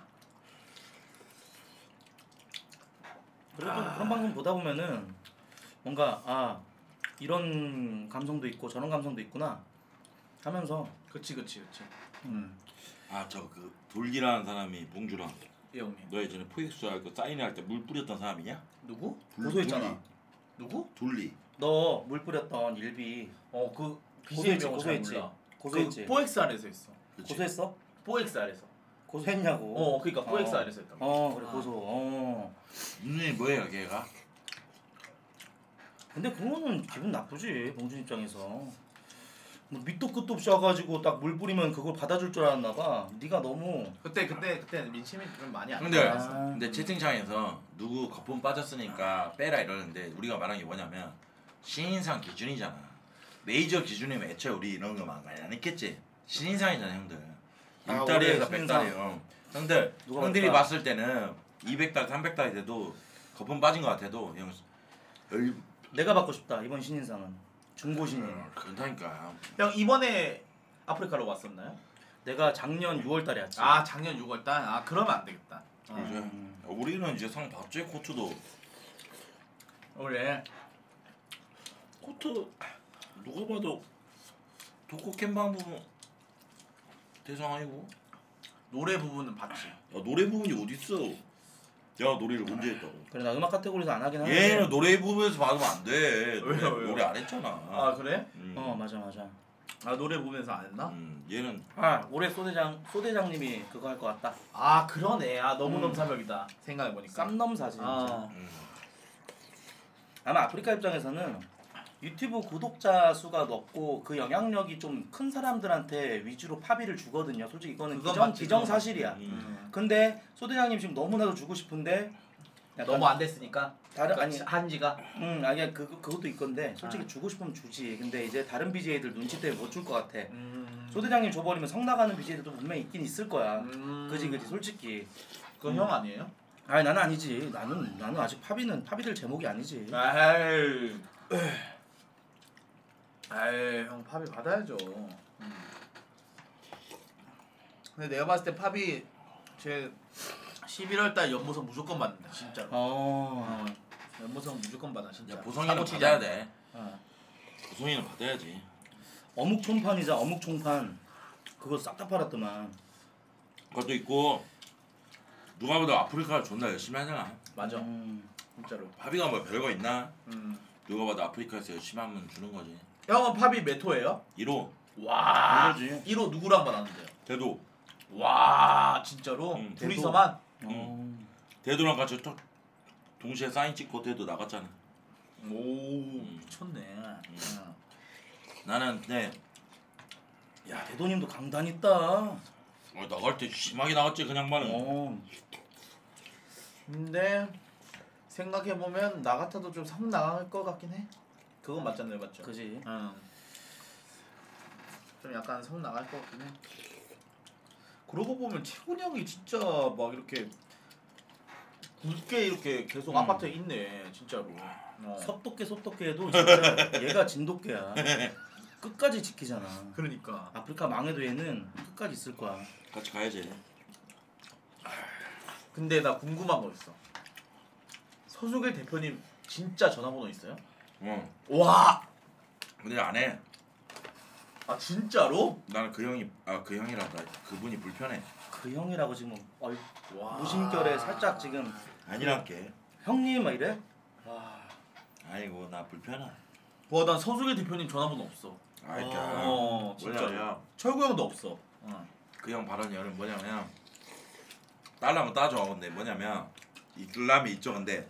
그래도 그런 방송 보다 보면은 뭔가 아 이런 감성도 있고 저런 감성도 있구나 하면서. 그치 그치 그치. 음. 아 저 그 돌기라는 사람이 봉주랑 이 형님. 너 예전에 포엑스 할거 사인할 때 물 뿌렸던 사람이냐? 누구? 돌- 고소했잖아. 돌리. 누구? 돌리. 너 물 뿌렸던 일비 어그 고소했지, 비제이 고소했지. 몰라. 고소했지. 그 포엑스 안에서 했어. 그치? 고소했어? 포엑스 안에서. 고소했냐고. 어 그러니까 포엑스 어. 안에서 했던 거. 어 그래 아. 고소. 어. 눈이 뭐예요 걔가? 근데 그거는 기분 나쁘지 봉준 입장에서. 뭐 밑도 끝도 없이 와가지고 딱 물 뿌리면 그걸 받아줄 줄 알았나 봐. 네가 너무. 그때 그때 그때 민심이 좀 많이 안 근데 좋았어. 아. 근데 채팅창에서 누구 거품 빠졌으니까 빼라 이러는데 우리가 말한 게 뭐냐면 신인상 기준이잖아. 메이저 기준이면 애초에 우리 이런 거 많이 안 했겠지. 신인상이잖아 형들. 아, 일달이에서 올해 백달이요. 형들 누가 형들이 볼까? 봤을 때는 이백달 삼백달이 돼도 거품 빠진 것 같아도 형 열 내가 받고 싶다 이번 신인상은. 중고 신인. 그렇다니까. 형 이번에 아프리카로 왔었나요? 내가 작년 유월달에 왔지. 아 작년 유월달. 아 그러면 안 되겠다. 어. 그죠? 음. 우리는 이제 상 받지. 코트도 원래 코트 누가 봐도 독고 캠방 부분 대상 아니고. 노래 부분은 봤지. 야 노래 부분이 어딨어? 야 노래를 언제 했다고? 그래 나 음악 카테고리에서 안 하긴 하는데. 얘는 노래 부분에서 받으면 안 돼. 노래, 왜요, 왜요? 노래 안 했잖아. 아 그래? 음. 어 맞아 맞아. 아 노래 부분에서 안 했나? 음, 얘는 아 올해 소대장 소대장님이 그거 할 것 같다. 아 그러네. 아 너무 음. 넘사벽이다. 생각해 보니까. 쌈넘사지 진짜. 아. 음. 아마 아프리카 입장에서는 유튜브 구독자 수가 높고 그 영향력이 좀 큰 사람들한테 위주로 파비를 주거든요. 솔직히 이거는 그건 기정, 맞지, 기정 그건 사실이야. 음. 음. 근데 소대장님 지금 너무나도 주고 싶은데 약간 너무 안 됐으니까. 다른 그러니까 아니 한지가. 음 아니야 그 그것도 있건데 솔직히 아. 주고 싶으면 주지. 근데 이제 다른 비제이들 눈치 때문에 못 줄 것 같아. 음. 소대장님 줘버리면 성 나가는 비제이들도 분명히 있긴 있을 거야. 음. 그지 그지 솔직히. 그건 형 아니에요? 아니 나는 아니지. 나는 나는 아직 파비는 파비들 제목이 아니지. 에이. 에이 형 팝이 받아야죠. 음. 근데 내가 봤을 때 팝이 제 십일월 달 연보성 무조건 받는다 진짜로. 어. 어. 연보성 무조건 받아 진짜. 야, 보성이는 사고 치지 받아야 않고. 돼. 어. 보성이는 받아야지. 어묵 총판이자 어묵 총판 그거 싹 다 팔았더만. 그것도 있고 누가 봐도 아프리카를 존나 열심히 하잖아. 맞아. 음. 진짜로. 파비가 뭐 별거 있나? 음. 누가 봐도 아프리카에서 열심히 하면 주는 거지. 형은 팝이 몇 호예요? 일 호 와. 이거지. 일 호 누구랑 받았는데요? 대도 와 진짜로? 응, 둘이서만? 어. 대도랑 같이 또 동시에 사인 찍고 대도 나갔잖아. 오 미쳤네. 응. 나는 근데 야 대도님도 강단 있다. 어, 나갈 때 심하게 나갔지 그 양반은. 어. 근데 생각해 보면 나 같아도 좀 성 나갈 것 같긴 해. 그건 맞잖아요, 맞죠? 그지. 응. 좀 약간 성 나갈 것 같긴 해. 그러고 보면 태훈이 형이 진짜 막 이렇게 굵게 이렇게 계속 음. 아파트에 있네, 진짜로. 어. 섭독계 섭독계도 진짜 얘가 진돗개야. 끝까지 지키잖아. 그러니까. 아프리카 망해도 얘는 끝까지 있을 거야. 같이 가야지. 근데 나 궁금한 거 있어. 서수길 대표님 진짜 전화번호 있어요? 어. 와, 근데 안 해. 아 진짜로? 나는 그 형이 아 그 형이란다. 그분이 불편해. 그 형이라고 지금 얼, 와. 무심결에 살짝 지금 아니란게. 형님 막 이래? 와. 아이고 나 불편해. 와, 난 서수길 대표님 전화번호 없어. 아이 어, 어, 진짜. 뭐냐면 철구 형도 없어. 어. 그 형 발언이 오늘 뭐냐면 딸라면 따져. 근데 뭐냐면 이 둘람이 이쪽인데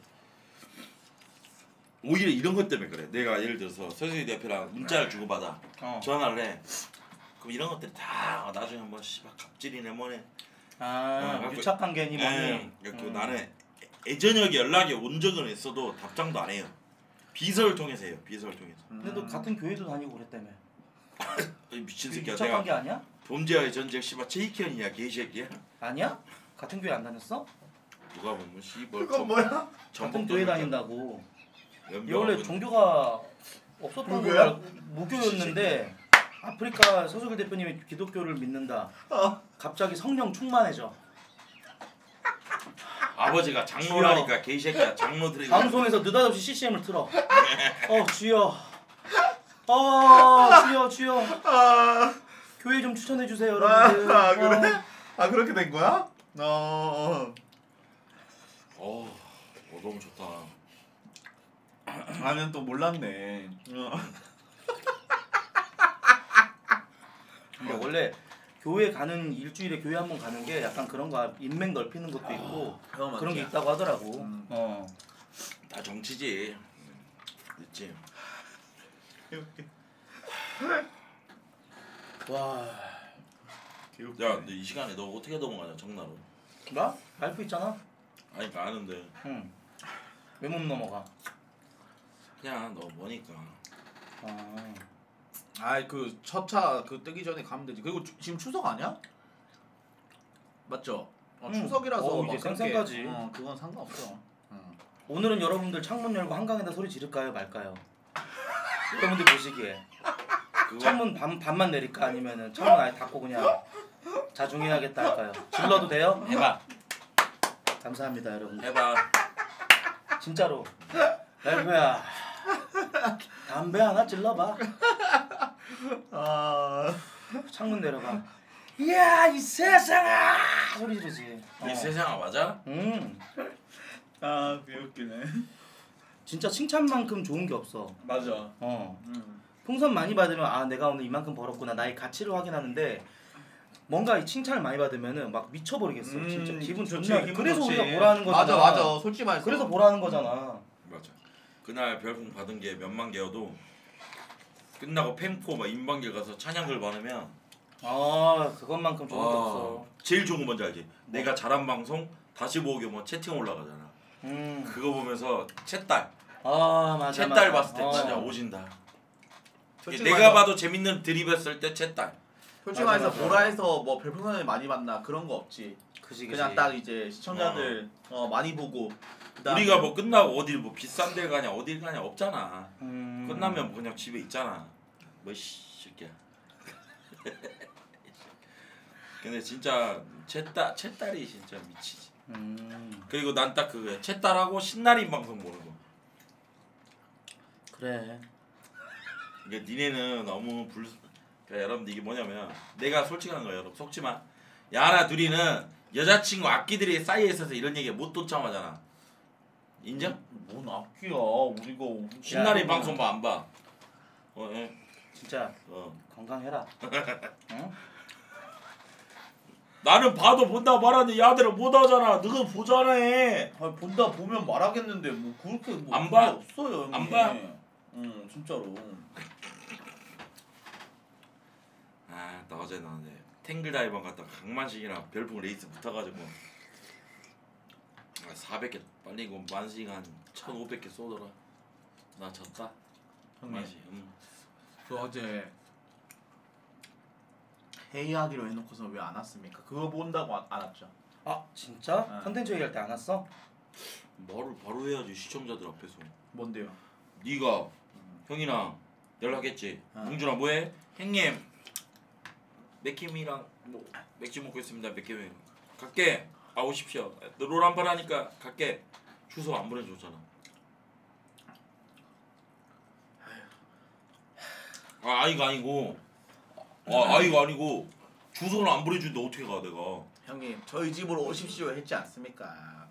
오히려 이런 것 때문에 그래. 내가 예를 들어서 서수희 대표랑 문자를 주고받아 어. 전화를 해. 그럼 이런 것들이 다 어, 나중에 뭐 씨발 갑질이네 뭐네. 아 어, 유착 관계니 뭐니. 예, 그 음. 나는 애저녁에 연락이 온 적은 있어도 답장도 안 해요. 비서를 통해서 해요. 비서를 통해서. 근데 너 같은 교회도 다니고 그랬다며. 이 미친 새끼야. 유착한 내가 게 아니야? 범죄와의 전쟁 씨발 체이현이야 개새끼야. 아니야? 같은 교회 안 다녔어? 누가 보면 씨발 그건 뭐야? 같은 교회 다닌다고. 얘 연병 원래 종교가 없었던 무교야? 걸로 알고- 무교였는데 아프리카 서수길 대표님이 기독교를 믿는다. 어. 갑자기 성령 충만해져. 아버지가 장로라니까 개새끼야. 장로들이 방송에서 느닷없이 씨씨엠을 틀어. 어 주여. 어 주여 주여. 아, 교회 좀 추천해 주세요 아, 여러분들. 아 그래? 어. 아 그렇게 된 거야? 어. 어, 어 너무 좋다. 나는 또 몰랐네. 어. 근데 원래 교회 가는 일주일에 교회 한 번 가는 게 약간 그런 거 인맥 넓히는 것도 있고 그건 그런 게 맞지. 있다고 하더라고. 음. 어. 다 정치지. 있지. 와. 야, 너 이 시간에 너 어떻게 넘어가냐 정나로? 나? 알고 있잖아. 아니 그 아는데 응. 왜 못 넘어가? 그냥 너 뭐니까. 아. 아이 그 첫 차 그 뜨기 전에 가면 되지. 그리고 주, 지금 추석 아니야? 맞죠? 어, 응. 추석이라서 어, 막 이제 그렇게- 쌩쌩까지. 어 그건 상관없어. 응. 오늘은 여러분들 창문 열고 한강에다 소리 지를까요 말까요? 여러분들 보시기에 그거 창문 반, 반만 내릴까 아니면은 창문 아예 닫고 그냥 자중해야겠다 할까요? 질러도 돼요? 해봐. 감사합니다 여러분들. 해봐. 진짜로. 랄브야 담배 하나 찔러봐. 아. 창문 내려봐. 이야 이 세상아 소리 지르지. 이 세상아 맞아? 음 아 개웃기네. 진짜 칭찬만큼 좋은 게 없어. 맞아. 어 음. 풍선 많이 받으면 아 내가 오늘 이만큼 벌었구나 나의 가치를 확인하는데 뭔가 이 칭찬을 많이 받으면은 막 미쳐버리겠어. 음, 진짜 기분 좋지, 좋냐. 기분 그래서 좋지. 우리가 보라는 거잖아. 맞아 맞아. 솔직히 말해서. 그래서 보라는 거잖아. 맞아. 그날 별풍 받은 게 몇만 개여도 끝나고 펜포 막 인방길 가서 찬양글 받으면 아 그것만큼 좋은 게 아, 없어. 제일 좋은 거 뭔지 알지? 내가 잘한 방송 다시 보기 뭐 채팅 올라가잖아. 음. 그거 보면서 채딸 아 맞아. 채딸 맞아. 봤을 때 어. 진짜 오진다. 솔직히 내가 말해서- 봐도 재밌는 드립 했을 때 채딸. 솔직히 맞아, 말해서 맞아. 보라에서 뭐 별풍선을 많이 받나 그런 거 없지. 그지 그지. 그냥 딱 이제 시청자들 어, 많이 보고. 그다음에 우리가 뭐 끝나고 어딜 뭐 비싼 데 가냐 어딜 가냐 없잖아. 음. 끝나면 뭐 그냥 집에 있잖아. 뭐 새끼야. 근데 진짜 채딸 채딸이 진짜 미치지. 음 그리고 난 딱 그거야. 채딸하고 신나린 방송 보는 거. 그래. 이게 니네는 너무 불. 그러니까 여러분들 이게 뭐냐면 내가 솔직한 거예요. 여러분 속지 마. 야나 둘이는 여자친구 악기들이 쌓여 있어서 이런 얘기 못 도참하잖아. 인정? 뭔 악기야 우리가. 신나린 야, 방송 봐 안 봐? 어, 예. 진짜 어. 건강해라. 응? 나는 봐도 본다 말하는데 야들은 못 하잖아. 너가 보잖아. 아 본다 보면 말하겠는데 뭐 그렇게 뭐 안 봐? 없어요 형님. 안 봐? 응 진짜로. 아, 나 어제 나는데 탱글 다이버 갔다 강만식이랑 별풍 레이스 붙어가지고 아, 사백 개 빨리고 만식이 한 천오백 개 쏘더라. 나 졌다. 형님 만식. 음. 그 어제 회의하기로 해놓고서 왜 안 왔습니까? 그거 본다고 안, 안 왔죠. 아 진짜? 응. 컨텐츠 얘기할 때 안 왔어? 말을 바로 해야지 시청자들 앞에서. 뭔데요? 네가 형이랑 연락했지. 어. 뭉준아 뭐해? 형님 맥킴이랑 뭐 맥주 먹고 있습니다. 맥킴이 갈게. 아 오십시오. 너 롤 한 판 하니까 갈게. 주소 안 보내줬잖아. 아 아이가 아니고 아 아이가 아니고 주소를 안 보내주는데 어떻게 가 내가. 형님 저희 집으로 오십시오 했지 않습니까?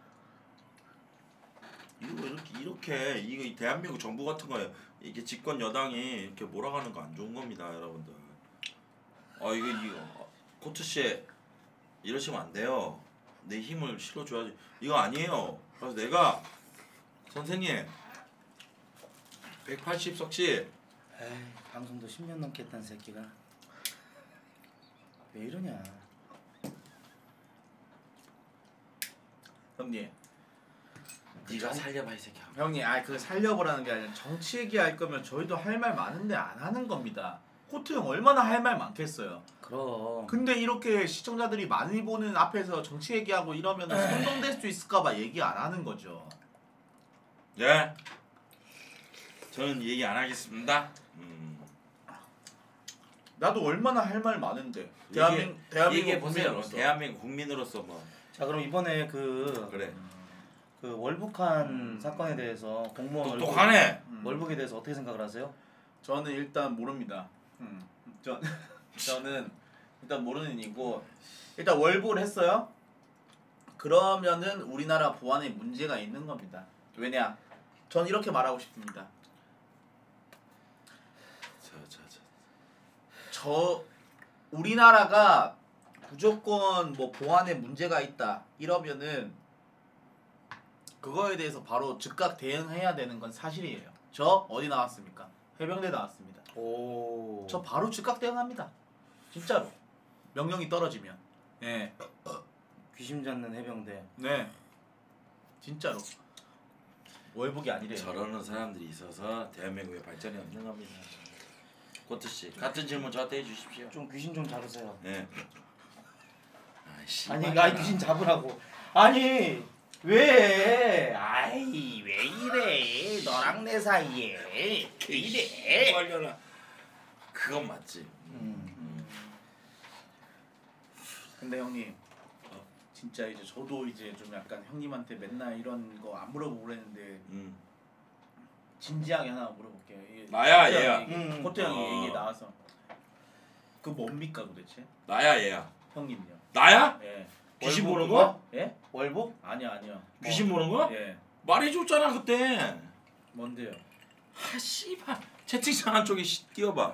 이거 이렇게 이렇게 이거 이 대한민국 정부 같은 거에 이게 집권 여당이 이렇게 몰아가는 거 안 좋은 겁니다, 여러분들. 아 이거 이거 코트 씨 이러시면 안 돼요. 내 힘을 실어줘야지. 이거 아니에요. 그래서 내가 선생님 백팔십 석씨 에이 방송도 십 년 넘게 했단 새끼가 왜 이러냐. 형님 네가 살려봐 이 새끼야. 형님, 아 그 살려보라는 게 아니라 정치 얘기할 거면 저희도 할 말 많은데 안 하는 겁니다. 코트 형 얼마나 할 말 많겠어요. 그럼. 근데 이렇게 시청자들이 많이 보는 앞에서 정치 얘기하고 이러면 선동될 수 있을까봐 얘기 안 하는 거죠. 네. 저는 얘기 안 하겠습니다. 음. 나도 얼마나 할 말 많은데. 대한민국 대한민국 얘기해 보세요. 국민으로서. 대한민국 국민으로서 뭐. 자 그럼 이번에 그, 그래. 그 월북한 사건에 대해서 공무원 월북, 똑똑하네. 음. 월북에 대해서 어떻게 생각을 하세요? 저는 일단 모릅니다. 음. 저 저는 일단 모르는 이고 일단 월북을 했어요. 그러면은 우리나라 보안에 문제가 있는 겁니다. 왜냐? 전 이렇게 말하고 싶습니다. 저 저 저. 저 우리나라가 무조건 뭐 보안에 문제가 있다 이러면은 그거에 대해서 바로 즉각 대응해야 되는 건 사실이에요. 저 어디 나왔습니까? 해병대 나왔습니다. 오. 저 바로 즉각 대응합니다. 진짜로. 명령이 떨어지면. 예. 귀신 잡는 해병대. 네. 진짜로. 월북이 아니래요. 저러는 사람들이 있어서 대한민국의 발전이 없는 겁니다. 고트 씨 같은 질문 저한테 해주십시오. 좀 귀신 좀 잡으세요. 네. 아이씨. 아니, 아이 귀신 잡으라고. 아니 왜? 아이 왜 이래? 너랑 내 사이에 왜 이래? 걸려라. 그건 맞지. 음. 음. 근데 형님 진짜 이제 저도 이제 좀 약간 형님한테 맨날 이런 거 안 물어보고 그랬는데 음. 진지하게 하나 물어볼게요. 이게 나야, 코트 얘야. 형이 얘기- 음. 코트 형이 어. 얘기 나와서 그 뭡니까 도대체? 나야 얘야. 형님요. 나야? 예. 귀신 월북 보는 그거? 거? 예? 월북? 아니요 아니요. 귀신 보는 거? 예. 말해줬잖아 그때. 뭔데요? 아 씨발 채팅창 한쪽에 씨, 띄워봐.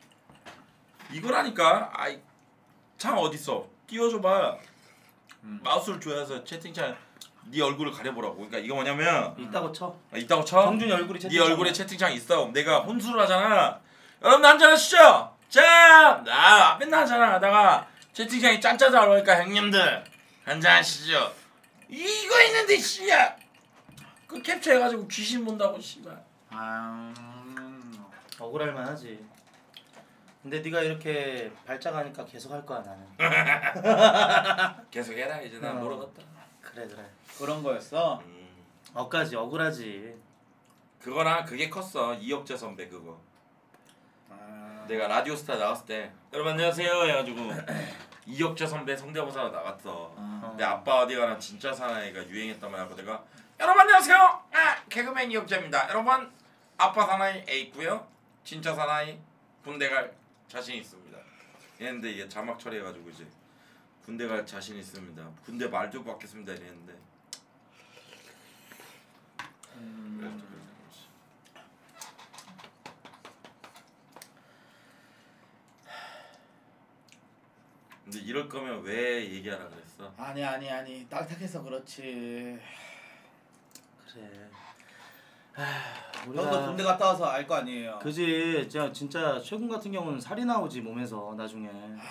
이거라니까. 아이 창 어딨어? 띄워줘봐. 음. 마우스를 조여서 채팅창 네 얼굴을 가려보라고. 그러니까 이거 뭐냐면 있다고 쳐. 아, 있다고 쳐. 정준이 얼굴이 네 채팅창. 얼굴에 채팅창 있어. 내가 혼수를 하잖아. 여러분 한잔 하시죠. 짠. 나 맨날 하잖아. 하다가 채팅창이 짠짜자 그러니까 형님들 한잔 하시죠. 이거 있는데 씨야. 그 캡처해가지고 귀신 본다고 씨발. 아. 억울할 만하지. 근데 네가 이렇게 발작하니까 계속 할 거야 나는. 계속 해라 이제 난 어. 모르겠다. 그래 그래. 그런 거였어. 음. 억까지 억울하지. 그거랑 그게 컸어. 이혁재 선배 그거. 아. 내가 라디오스타 나왔을 때 여러분 안녕하세요 해가지고 이혁재 선배 성대모사로 나갔어. 아. 내 아빠 어디 가나 진짜 사나이가 유행했단 말이야. 그래서 내가 여러분 안녕하세요. 아, 개그맨 이혁재입니다. 여러분 아빠 사나이 A 있고요. 진짜 사나이 군대 갈 자신 있습니다. 이랬는데 이게 자막 처리해가지고 이제 군대 갈 자신 있습니다. 군대 말도 받겠습니다 이랬는데. 음. 근데 이럴 거면 왜 얘기하라 그랬어? 아니 아니 아니 딱딱해서 그렇지. 그래. 아, 형도 군대 갔다 와서 알 거 아니에요. 그지. 진짜 진짜 최근 같은 경우는 살이 나오지 몸에서 나중에.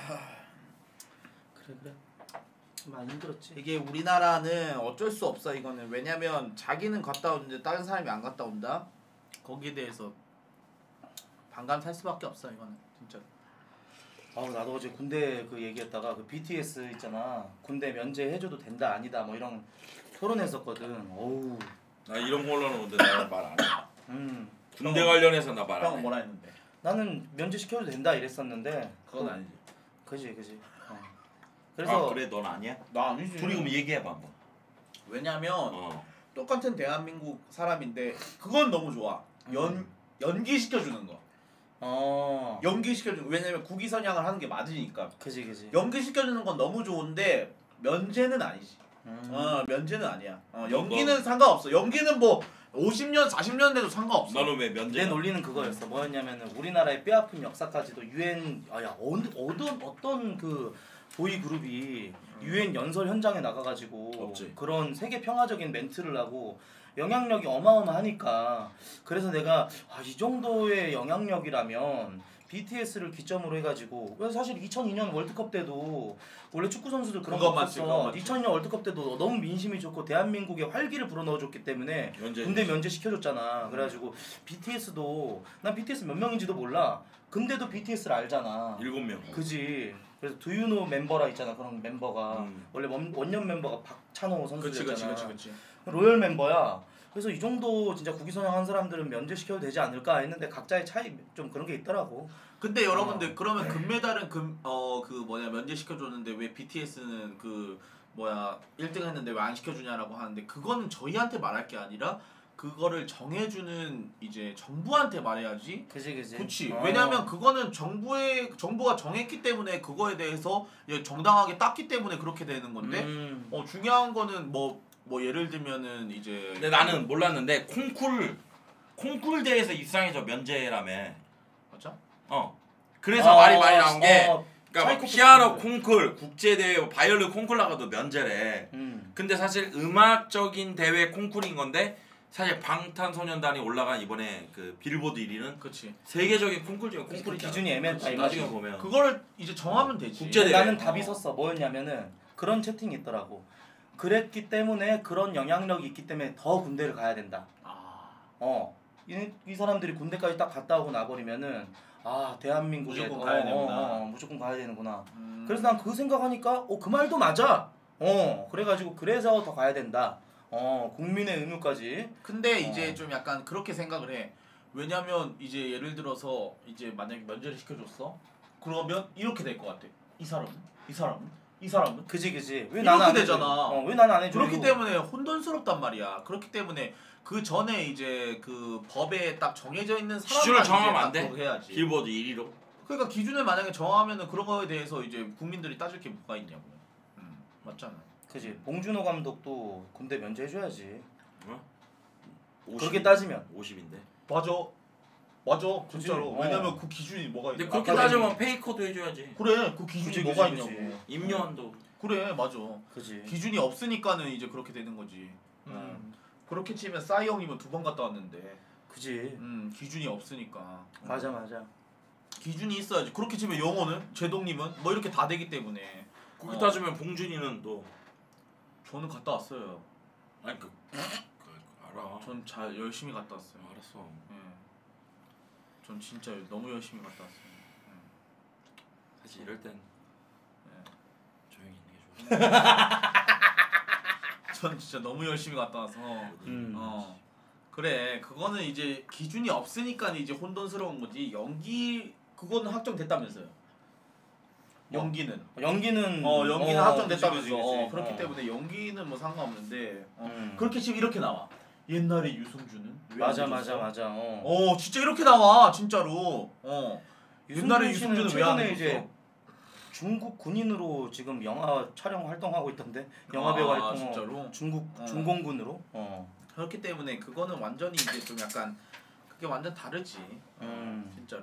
그래 그래. 많이 힘들었지. 이게 우리나라는 어쩔 수 없어 이거는. 왜냐면 자기는 갔다 오는데 다른 사람이 안 갔다 온다. 거기에 대해서 반감 살 수밖에 없어 이거는 진짜. 아우 나도 어제 군대 그 얘기했다가 그 비티에스 있잖아. 군대 면제해줘도 된다 아니다 뭐 이런 토론했었거든. 어우. 나 이런 걸로는 근데 나는 말 안 해. 음. 군대 관련해서 나 말 안 형 해. 뭐라 했는데? 나는 면제시켜도 된다 이랬었는데. 그건 아니지. 그지 그지. 어. 그래서 아 그래 넌 아니야? 나 아니지. 둘이 그럼 얘기해봐 한번. 왜냐면 어. 똑같은 대한민국 사람인데 그건 너무 좋아. 연 음. 연기시켜주는 거. 어. 연기시켜주는 거. 왜냐면 국위 선양을 하는 게 맞으니까. 그지 그지. 연기시켜주는 건 너무 좋은데 면제는 아니지. 음. 어 면제는 아니야. 어, 너- 연기는 상관없어. 연기는 뭐 오십 년 사십 년 돼도 상관없어. 너는 왜 면제? 내 논리는 그거였어. 뭐였냐면은 우리나라의 뼈아픈 역사까지도 유엔 아야 어느 어떤 어떤 그 보이 그룹이 유엔 연설 현장에 나가가지고 없지. 그런 세계 평화적인 멘트를 하고 영향력이 어마어마하니까 그래서 내가 아, 이 정도의 영향력이라면 비티에스를 기점으로 해가지고 그래서 사실 이천이 년 월드컵 때도 원래 축구 선수들 그런 그건 거 맞지, 그건 없었어. 맞지. 이천이 년 월드컵 때도 너무 민심이 좋고 대한민국의 활기를 불어넣어줬기 때문에 면제 군대 면제 시켜줬잖아. 음. 그래가지고 비티에스도 난 비티에스 몇 명인지도 몰라. 근데도 비티에스를 알잖아. 일곱 명. 그지. 그래서 두유노 멤버라 있잖아. 그런 멤버가 음. 원래 원, 원년 멤버가 박찬호 그치 선수였잖아. 그치 그치 그치. 로열 멤버야. 그래서 이 정도 진짜 국위선양한 사람들은 면제시켜도 되지 않을까 했는데 각자의 차이 좀 그런 게 있더라고. 근데 여러분들 어. 그러면 금메달은 금어그 뭐냐 면제 시켜줬는데 왜 비티에스는 그 뭐야 일 등 했는데 왜 안 시켜주냐라고 하는데 그거는 저희한테 말할 게 아니라 그거를 정해주는 이제 정부한테 말해야지. 그지 그지. 그렇지. 어. 왜냐하면 그거는 정부의 정부가 정했기 때문에 그거에 대해서 정당하게 땄기 때문에 그렇게 되는 건데. 음. 어 중요한 거는 뭐 뭐 예를 들면은 이제. 근데 나는 몰랐는데 콩쿨 콩쿨 대회에서 입상해서 면제라며. 맞아? 어. 그래서 어, 말이 많이 나온 게 어, 그러니까 막 차이코프 피아노 콩쿨. 콩쿨, 국제 대회, 바이올린 콩쿨 나가도 면제래. 음. 근데 사실 음악적인 대회 콩쿨인 건데 사실 방탄소년단이 올라간 이번에 그 빌보드 일 위는 그렇지. 세계적인 콩쿨 중에 그 콩쿨이 기준이 애매하다 이거지. 나중에 보면 그거를 이제 정하면 되지. 국제 대회. 나는 어. 답이 섰어. 뭐였냐면은 그런 채팅이 있더라고. 그랬기 때문에 그런 영향력이 있기 때문에 더 군대를 가야 된다. 아. 어. 이, 이 사람들이 군대까지 딱 갔다 오고 나버리면은 아 대한민국에 무조건 어, 가야 어, 되는구나. 어, 무조건 가야 되는구나. 음. 그래서 난 그 생각하니까 어 그 말도 맞아. 어 그래가지고 그래서 더 가야 된다. 어 국민의 의무까지. 근데 어. 이제 좀 약간 그렇게 생각을 해. 왜냐면 이제 예를 들어서 이제 만약에 면제를 시켜줬어. 그러면 이렇게 될 것 같아. 이 사람은, 이 사람은, 이 사람은. 그지 그지. 왜 이렇게 나는 안 되잖아. 해줘? 어왜 나는 안 해줘? 그렇기 때문에 혼돈스럽단 말이야. 그렇기 때문에 그 전에 이제 그 법에 딱 정해져 있는 사람만 기준을 이제 정하면 딱 안 돼? 그렇게 해야지. 빌보드 일 위로. 그러니까 기준을 만약에 정하면은 그런 거에 대해서 이제 국민들이 따질 게 뭐가 있냐고. 음, 맞잖아. 그지. 봉준호 감독도 군대 면제해줘야지. 오십. 그렇게 따지면. 오십인데. 맞아. 맞아. 진짜로. 그치? 왜냐면 어. 그 기준이 뭐가 근데 있냐. 그렇게 아까 따지면 페이커도 해줘야지. 그래. 그 기준이 그치, 뭐가 그치, 있냐고. 그치. 임요한도. 그래. 맞아. 그지. 기준이 없으니까는 이제 그렇게 되는 거지. 음. 그렇게 치면 싸이 형이면 두 번 갔다 왔는데. 그지. 음, 기준이 없으니까. 맞아 맞아. 기준이 있어야지. 그렇게 치면 영호는 제동님은 뭐 이렇게 다 되기 때문에. 그렇게 어. 따지면 봉준이는 또 저는 갔다 왔어요. 아니 그, 그, 그 알아. 전 잘 열심히 갔다 왔어요. 알았어. 예. 전 진짜 너무 열심히 갔다 왔어요. 사실 이럴 땐 예. 조용히 있는 게 좋아. 전 진짜 너무 열심히 갔다 와서. 음. 어. 그래. 그거는 이제 기준이 없으니까 이제 혼돈스러운 거지. 연기 그거는 확정됐다면서요. 연기는. 연기는 어 연기는 어, 확정됐다면서. 그치, 그치, 그치. 어, 그렇기 어. 때문에 연기는 뭐 상관없는데. 어. 음. 그렇게 지금 이렇게 나와. 옛날에 유승준은 왜 맞아 안 맞아 해줬어? 맞아. 어. 어 진짜 이렇게 나와 진짜로. 어. 옛날에 유승준 씨는 유승준은 왜 안 최근에 해줬어? 이제 중국 군인으로 지금 영화 촬영 활동하고 있던데. 영화 배우 아, 활동. 진짜로? 중국 어. 중공군으로. 어. 그렇기 때문에 그거는 완전히 이제 좀 약간 그게 완전 다르지. 음. 진짜로.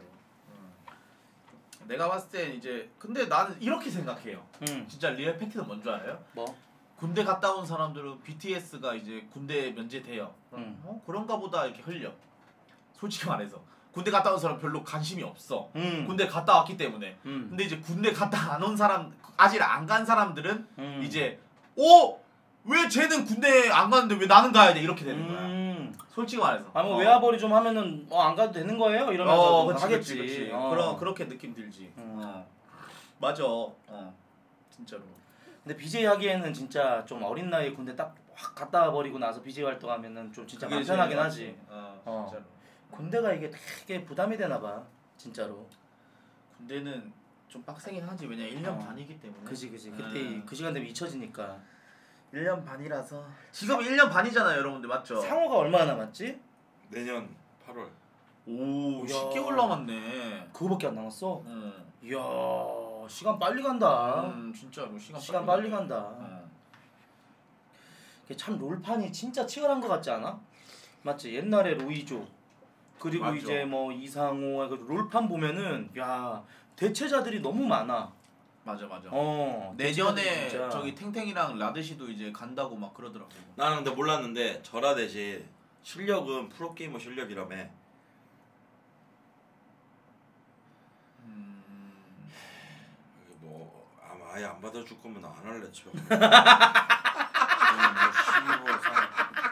음. 내가 봤을 땐 이제 근데 나는 이렇게 생각해요. 음. 진짜 리얼 팩트는 뭔지 알아요? 뭐? 군대 갔다 온 사람들은 비티에스가 이제 군대 면제돼요. 음. 어? 그런가 보다 이렇게 흘려. 솔직히 말해서 군대 갔다 온 사람 별로 관심이 없어. 음. 군대 갔다 왔기 때문에. 음. 근데 이제 군대 갔다 안 온 사람 아직 안 간 사람들은 음. 이제 어? 왜 쟤는 군대 안 가는데 왜 나는 가야 돼? 이렇게 되는 거야. 음. 솔직히 말해서. 아뭐 어. 외화벌이 좀 하면은 어 안 가도 되는 거예요? 이러면서 어, 그치, 하겠지. 그치, 그치. 어. 그런 그렇게 느낌 들지. 음. 어. 맞아. 어. 진짜로. 근데 비제이 하기에는 진짜 좀 어린 나이에 군대 딱 확 갔다 버리고 나서 비제이 활동하면은 좀 진짜 그게 만편하긴 제일 하지. 맞지. 어, 어. 진짜로. 군대가 이게 되게 부담이 되나 봐. 진짜로. 군대는 좀 빡세긴 하지. 왜냐 일 년 어. 반이기 때문에. 그지 그지. 그때 음. 그 시간 되면 잊혀지니까. 일 년 반이라서. 지금 일 년 반이잖아요, 여러분들 맞죠? 상호가 얼마나 남았지? 내년 팔월. 오, 야. 십 개월 남았네. 그거밖에 안 남았어. 응. 이야 시간 빨리 간다. 음, 진짜로 시간, 시간 빨리, 빨리 가네. 간다. 어. 이게 참 롤판이 진짜 치열한 것 같지 않아? 맞지? 옛날에 로이조 그리고 맞죠. 이제 뭐 이상호 해가지고 롤판 보면은 야 대체자들이 너무 많아. 맞아, 맞아. 어 내년에 대체자들이 진짜. 저기 탱탱이랑 라드시도 이제 간다고 막 그러더라고. 나는 근데 몰랐는데 절하대시 실력은 프로게이머 실력이라며. 아예 안 받아줄 거면 나 안 할래 저. 저는 뭐 십이월 사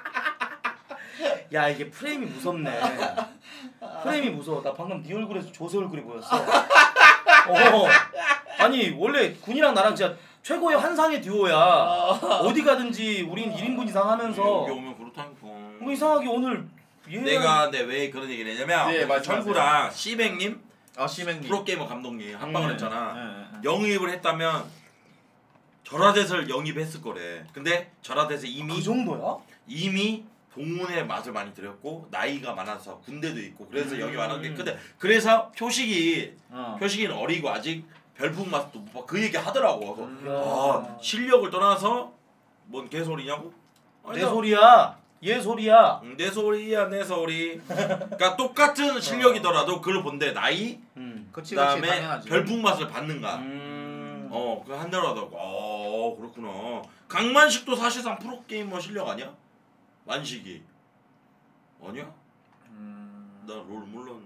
야 이게 프레임이 무섭네. 프레임이 무서워. 나 방금 네 얼굴에서 조세 얼굴이 보였어. 어. 아니 원래 군이랑 나랑 진짜 최고의 환상의 듀오야. 어디 가든지 우린 일 인분 이상 하면서 여기 오면 그렇다니까. 뭐 이상하게 오늘 얘 내가 근데 왜 그런 얘기를 했냐면 네, 말씀하세요. 철구랑 씨백님 아 시맹님. 프로게이머 감독님 합방을 음. 했잖아. 네, 네. 영입을 했다면 절하댓을 영입했을 거래. 근데 절하댓에 이미 그 정도야? 이미 동문의 맛을 많이 들였고 나이가 많아서 군대도 있고 그래서 음. 영입 안 한 게 근데 그래서 표식이 어. 표식이는 어리고 아직 별풍 맛도 못 봐. 그 얘기 하더라고. 그래서 음. 아 실력을 떠나서 뭔 개소리냐고? 아니, 내 나- 소리야. 얘 소리야. 응, 내 소리야 내 소리. 그러니까 똑같은 실력이더라도 그걸 본데 나이 음. 그치 그치 그다음에 당연하지. 별풍 맛을 받는가. 음. 어, 그 한대로하다고. 어, 그렇구나. 강만식도 사실상 프로게이머 실력 아니야? 만식이. 아니야? 음. 나 롤 물론.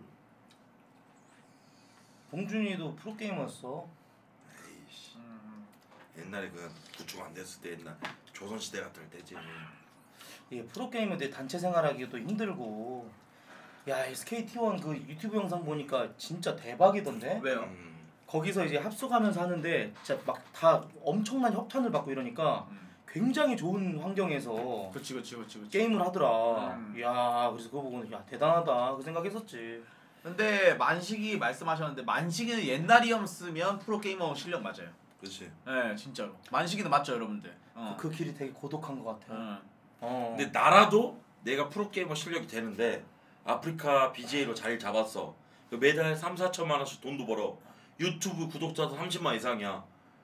봉준이도 프로게이머였어. 에이씨. 음. 옛날에 그 구축 안 됐을 때 옛날 조선시대 같은 때지. 예, 프로게이머들 단체 생활하기도 힘들고. 야, 에스케이티원 그 유튜브 영상 보니까 진짜 대박이던데? 왜요? 음. 거기서 이제 합숙하면서 하는데 진짜 막 다 엄청난 협찬을 받고 이러니까 음. 굉장히 좋은 환경에서 그치 그치 그치 그치. 게임을 하더라. 음. 야, 그래서 그거 보고 야 대단하다 그 생각했었지. 근데 만식이 말씀하셨는데 만식이는 옛날이었으면 프로게이머 실력 맞아요. 그렇지. 네 진짜로. 만식이는 맞죠 여러분들. 어. 그 길이 되게 고독한 것 같아. 어. 어. 근데 나라도 내가 프로게이머 실력이 되는데 아프리카 비제이로 자리 잡았어. 그 매달 삼, 사천만 원씩 돈도 벌어. 유튜브 구독자도 삼십만 이상이야.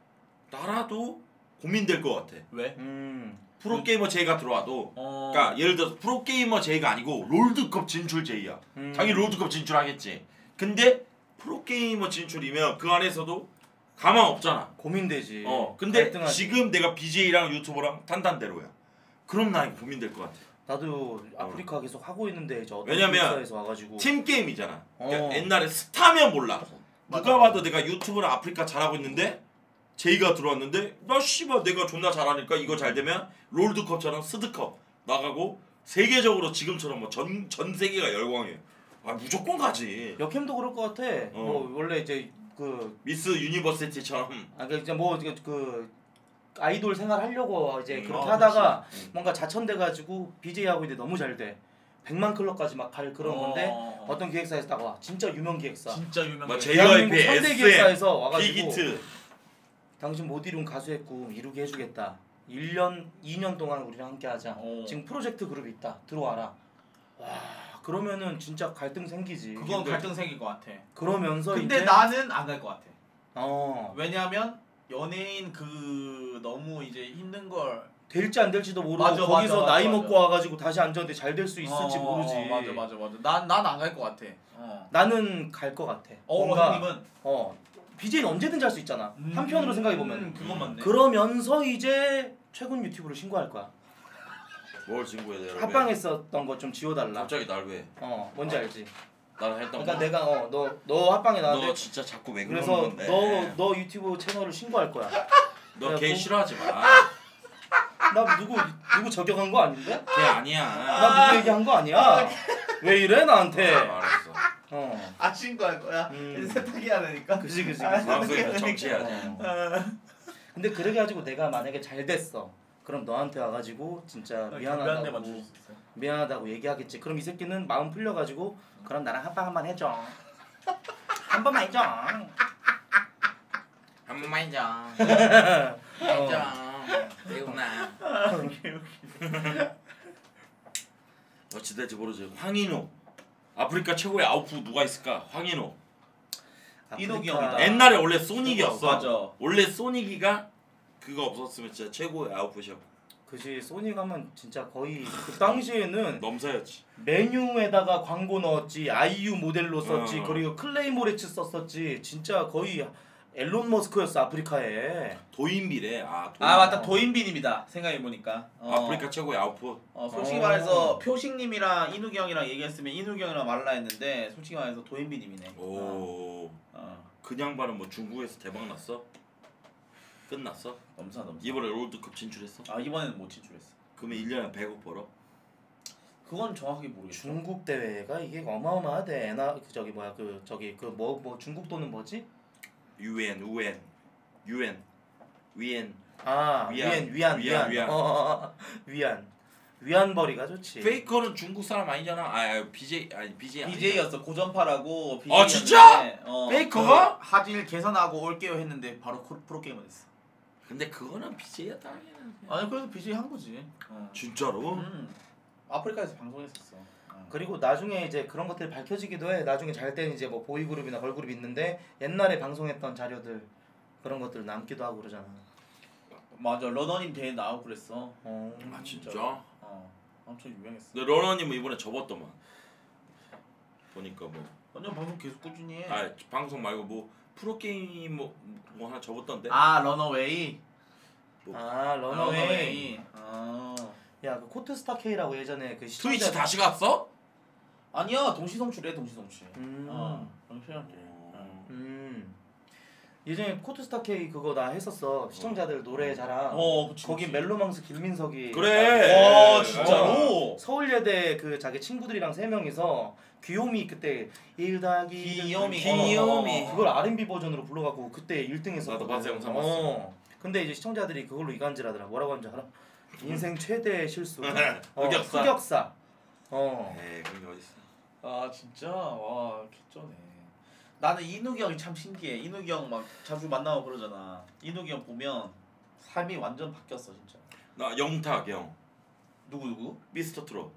나라도 고민될 것 같아. 왜? 음. 프로게이머 제이가 들어와도 어. 그러니까 예를 들어서 프로게이머 제이가 아니고 롤드컵 진출 제이야. 음. 당연히 롤드컵 진출하겠지. 근데 프로게이머 진출이면 그 안에서도 가망 없잖아. 고민되지. 어. 근데 갈등하지. 지금 내가 비제이랑 유튜버랑 탄탄대로야. 그럼 나 이거 고민될 것 같아. 나도 아프리카 계속 하고 있는데 이제 어떤 왜냐면 기획사에서 와가지고 팀 게임이잖아. 그러니까 어. 옛날에 스타면 몰라. 누가 맞아. 봐도 내가 유튜브랑 아프리카 잘하고 있는데 제이가 들어왔는데 나 씨발 내가 존나 잘하니까 이거 잘 되면 롤드컵처럼 스드컵 나가고 세계적으로 지금처럼 뭐 전 전 세계가 열광해. 아 무조건 가지. 역캠도 그럴 것 같아. 어. 뭐 원래 이제 그 미스 유니버시티처럼. 아, 그 이제 뭐 그, 그 아이돌 생활 하려고 이제 음, 그렇게 어, 하다가 그치. 음. 뭔가 자천돼 가지고 비제이 하고 있는데 너무 잘 돼. 백만 클럽까지 막 갈 그런 건데 어. 어떤 기획사에서 딱 와. 진짜 유명 기획사. 진짜 유명한. 뭐 게- 대한민국 제이와이피, 삼대 에스엠, 기획사에서 와가지고 빅히트. 당신 못 이룬 가수의 꿈 이루게 해주겠다. 일 년, 이 년 동안 우리랑 함께 하자. 어. 지금 프로젝트 그룹이 있다. 들어와라. 와, 그러면은 진짜 갈등 생기지. 그건 갈등 생길 것 같아. 그러면서 근데 이제 나는 안 갈 것 같아. 어, 왜냐면 연예인 그 너무 이제 힘든 걸 될지 안 될지도 모르고 맞아, 거기서 맞아, 나이 맞아, 먹고 맞아. 와가지고 다시 앉았는데 잘 될 수 있을지 어, 모르지. 맞아 맞아 맞아. 난 난 안 갈 것 같아. 어. 나는 갈 것 같아. 어 뭔가 형님은 어 비제이는 언제든지 할 수 있잖아. 음, 한편으로 생각해 보면. 음, 그건 맞네. 그러면서 이제 최근 유튜브를 신고할 거야. 뭘 친구야 내가. 합방했었던 거 좀 지워달라. 갑자기 날 왜? 어, 뭔지 알지? 나는 했던 그러니까 거. 내가 어 너 너 합방에 너 나왔는데 진짜 자꾸 왜 그러는 그래서 건데? 너 너 유튜브 채널을 신고할 거야. 너 내가 걔 뭐- 싫어하지 마. 나 누구 누구 저격한 거 아닌데? 걔 아니야. 나 누구 얘기한 거 아니야. 왜 이래 나한테? 아, 알았어. 어. 아 신고할 거야. 음. 이제 세탁해야 되니까. 그지 그지 아, 그지. 방송에서 정치해야지. 어. 근데 그래 가지고 내가 만약에 잘 됐어. 그럼 너한테 와가지고 진짜 경비한대 미안하다고 맞출 수 있어. 미안하다고 얘기하겠지. 그럼 이 새끼는 마음 풀려가지고 그럼 나랑 합방 한번 해줘. 한 번만 해줘. 한 번만 해줘. 어. 해줘. 대구나. 어찌 될지 모르지. 황인호. 아프리카 최고의 아웃풋 누가 있을까? 황인호. 이노기 아프리카- 형이다. 옛날에 원래 소닉이었어. 맞아. 원래 소닉이가 그거 없었으면 진짜 최고의 아웃풋이었고. 그지 소닉 하면 진짜 거의 그 당시에는 넘사였지. 메뉴에다가 광고 넣었지 아이유 모델로 썼지 어. 그리고 클레이모레츠 썼었지 진짜 거의 앨런 머스크였어 아프리카에. 도인비래. 아, 도인. 아 맞다 도인비님이다. 생각해 보니까. 어. 아프리카 최고의 아웃풋. 어 솔직히 어. 말해서 표식님이랑 이누기 형이랑 얘기했으면 이누기 형이랑 말라 했는데 솔직히 말해서 도인비님이네. 어. 오. 어. 그냥 바는 뭐 중국에서 대박 났어? 끝났어? 넘사 넘사. 이번에 롤드컵 진출했어? 아 이번에는 못 진출했어. 그러면 일 년에 백억 벌어? 그건 정확하게 모르겠어. 중국 대회가 이게 어마어마하대. 에나 그 저기 뭐야 그 저기 그 뭐 뭐 중국 돈은 뭐지? 유엔, 우엔, 유엔, 위엔. 아 위안, 위안 위안 위안, 위안 위안. 어, 어, 어, 위안 위안벌이가 좋지. 페이커는 중국 사람 아니잖아. 아, 아 비제이 아니 비제이. 비제이였어. 고전파라고. 아, 진짜? 어, 페이커가? 그 하질 계산하고 올게요 했는데 바로 코- 프로게이머 됐어. 근데 그거는 비제이였다. 아니 그래도 비제이 한 거지. 어. 진짜로? 음. 아프리카에서 방송했었어. 어. 그리고 나중에 이제 그런 것들이 밝혀지기도 해. 나중에 잘 땐 이제 뭐 보이그룹이나 걸그룹 있는데 옛날에 방송했던 자료들 그런 것들 남기도 하고 그러잖아. 맞아. 러너님 대회 나오고 그랬어. 어. 아 진짜? 어. 엄청 유명했어. 근데 러너님은 이번에 접었더만. 보니까 뭐. 완전 방송 계속 꾸준히 해. 아 방송 말고 뭐 프로게임 뭐, 뭐 하나 접었던데? 아 러너웨이. 아 러너웨이. 러너웨이. 아. 야그 코트스타 K라고 예전에 그 시청자. 트위치 다시 갔어? 아니야 동시송출해 동시송출. 음. 어. 동시송출. 어. 음. 예전에 코트스타 K 그거 나 했었어. 시청자들 노래 자랑. 어, 그치, 거기 그치. 멜로망스 김민석이. 그래. 와 어. 진짜로? 서울예대 그 자기 친구들이랑 세 명이서 귀요미 그때 일 더하기 귀요미. 귀요미. 어, 그걸 알앤비 버전으로 불러갖고 그때 일 등 했었거든. 나도 봤어, 영상 봤어. 어. 근데 이제 시청자들이 그걸로 이간질하더라. 뭐라고 하는지 알아? 인생 최대의 실수. 어, 흑역사. 흑역사. 어. 에이 그런 게 어딨어. 아 진짜 와 개쩌네. 나는 이누기 형이 참 신기해. 이누기 형 막 자주 만나고 그러잖아. 이누기 형 보면 삶이 완전 바뀌었어 진짜. 나 영탁 형. 누구 누구? 미스터 트롯.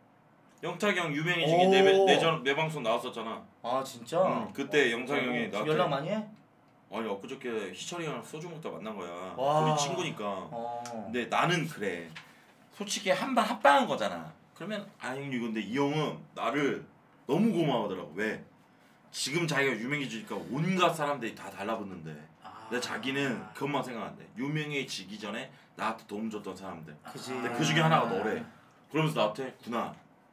영탁 형 유명해지기 내내 내전 내 방송 나왔었잖아. 아 진짜? 응, 그때 어, 영탁 어, 형이 지금 나한테 연락 많이 해? 아니 엊그저께 희철이 형랑 소주 먹다 만난 거야. 와. 둘이 친구니까. 어. 근데 나는 그래. 솔직히 한 번 합방한 거잖아. 그러면 아 형님 근데 이 형은 나를 너무 고마워하더라고. 왜? 지금 자기가 유명해지니까 온갖 사람들이 다 달라붙는데 아. 근데 자기는 그것만 생각한대. 유명해지기 전에 나한테 도움 줬던 사람들. 그지. 근데 그 중에 하나가 너래. 그러면서 나한테 구나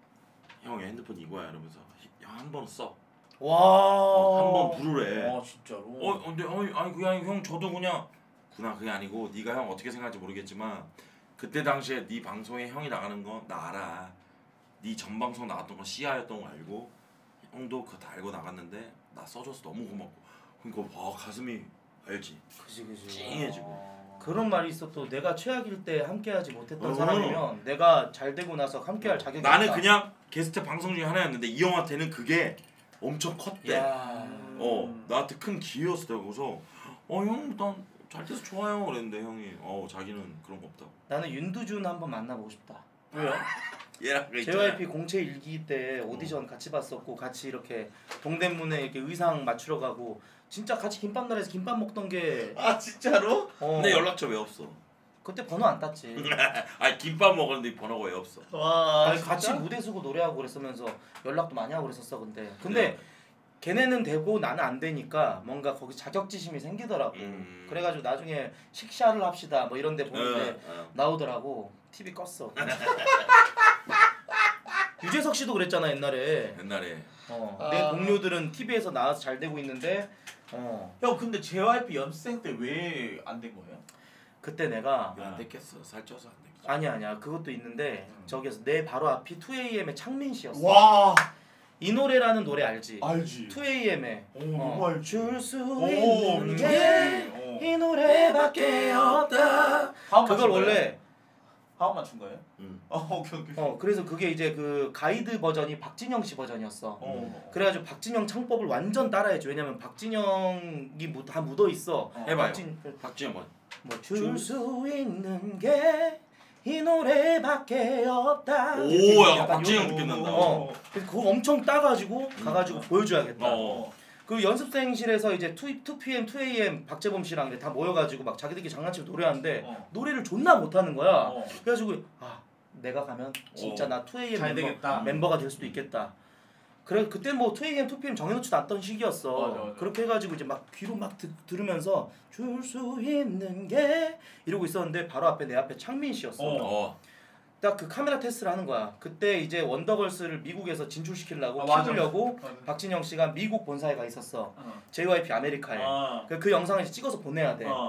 형의 핸드폰 이거야 이러면서 형 한 번 써. 와. 한 번 부르래. 아 진짜로? 어 근데 아니, 아니 그게 아니고 형 저도 그냥 구나 그게 아니고 네가 형 어떻게 생각할지 모르겠지만 그때 당시에 네 방송에 형이 나가는 거 나 알아. 네 전 방송 나갔던 거 씨아였던 거 알고 형도 그거 다 알고 나갔는데 나 써줘서 너무 고맙고 그러니까 와 가슴이 알지. 그지 그지. 찡해지고. 그런 말이 있어. 또 내가 최악일 때 함께하지 못했던 어. 사람이면 내가 잘 되고 나서 함께할 자격이 나는 없다. 그냥 게스트 방송 중에 하나였는데 이 형한테는 그게 엄청 컸대. 야. 어 나한테 큰 기회였어. 내가 그래서 어형난 잘 돼서 좋아요 그랬는데 형이 어 자기는 그런 거 없다고. 나는 윤두준 한번 만나보고 싶다. 왜요? 얘랑 그 있잖아. 제이와이피 공채 일기 때 오디션 같이 봤었고 같이 이렇게 동대문에 이렇게 의상 맞추러 가고 진짜 같이 김밥 나라에서 김밥 먹던 게 아 진짜로? 어, 근데 연락처 왜 없어? 그때 번호 안 땄지. 아니 김밥 먹었는데 번호가 왜 없어? 와 아니, 진짜? 같이 무대 서고 노래하고 그랬으면서 연락도 많이 하고 그랬었어. 근데 근데 네. 걔네는 되고 나는 안 되니까 뭔가 거기 자격지심이 생기더라고. 음. 그래가지고 나중에 식샤를 합시다 뭐 이런 데 보는데 어, 어. 나오더라고. 티비 껐어. 유재석 씨도 그랬잖아 옛날에. 옛날에 어, 아. 내 동료들은 티비에서 나와서 잘 되고 있는데 어, 형 근데 제이와이피 연습생 때 왜 안 된 거예요? 그때 내가 안 됐겠어. 살쪄서 안 됐겠어. 아니야 아니야 그것도 있는데 음. 저기서 내 바로 앞이 투에이엠의 창민 씨였어. 와 이 노래라는 노래 알지? 알지. 투에이엠의 오 너무 알지. 줄수 오 있는 미쳤지. 게 이 어. 노래밖에 없다. 하우 그걸 맞춘 거예요? 원래 하우 맞춘 거예요? 응. 어 오케이 오케이. 어 그래서 그게 이제 그 가이드 버전이 박진영 씨 버전이었어. 어. 그래가지고 박진영 창법을 완전 따라했죠. 왜냐면 박진영이 무- 다 묻어 있어. 어. 해봐요. 박진 박지영 뭐? 뭐줄 수 있는 게 이 노래밖에 없다. 오, 이렇게 약간 약간 박진영 요- 느낌 난다. 어. 그래서 그거 엄청 따가지고 가가지고 보여줘야겠다. 어. 그 연습생실에서 이제 투 피엠, 투 에이엠 박재범 씨랑 이렇게 다 모여가지고 막 자기들끼리 장난치고 노래하는데 어. 노래를 존나 못하는 거야. 어. 그래가지고 아 내가 가면 진짜 어. 나 투 에이엠 잘 멤버, 되겠다. 멤버가 될 수도 있겠다. 그래 그때 뭐 투 에이엠, 투 피엠 정해놓지도 않던 시기였어. 맞아, 맞아. 그렇게 해가지고 이제 막 귀로 막 드, 들으면서 줄 수 있는 게 이러고 있었는데 바로 앞에 내 앞에 창민 씨였어. 어. 어. 딱 그 카메라 테스트를 하는 거야. 그때 이제 원더걸스를 미국에서 진출시키려고 아, 맞아. 키우려고 맞아. 박진영 씨가 미국 본사에 가 있었어. 어. 제이와이피 아메리카에. 아. 그, 그 영상을 이제 찍어서 보내야 돼. 어.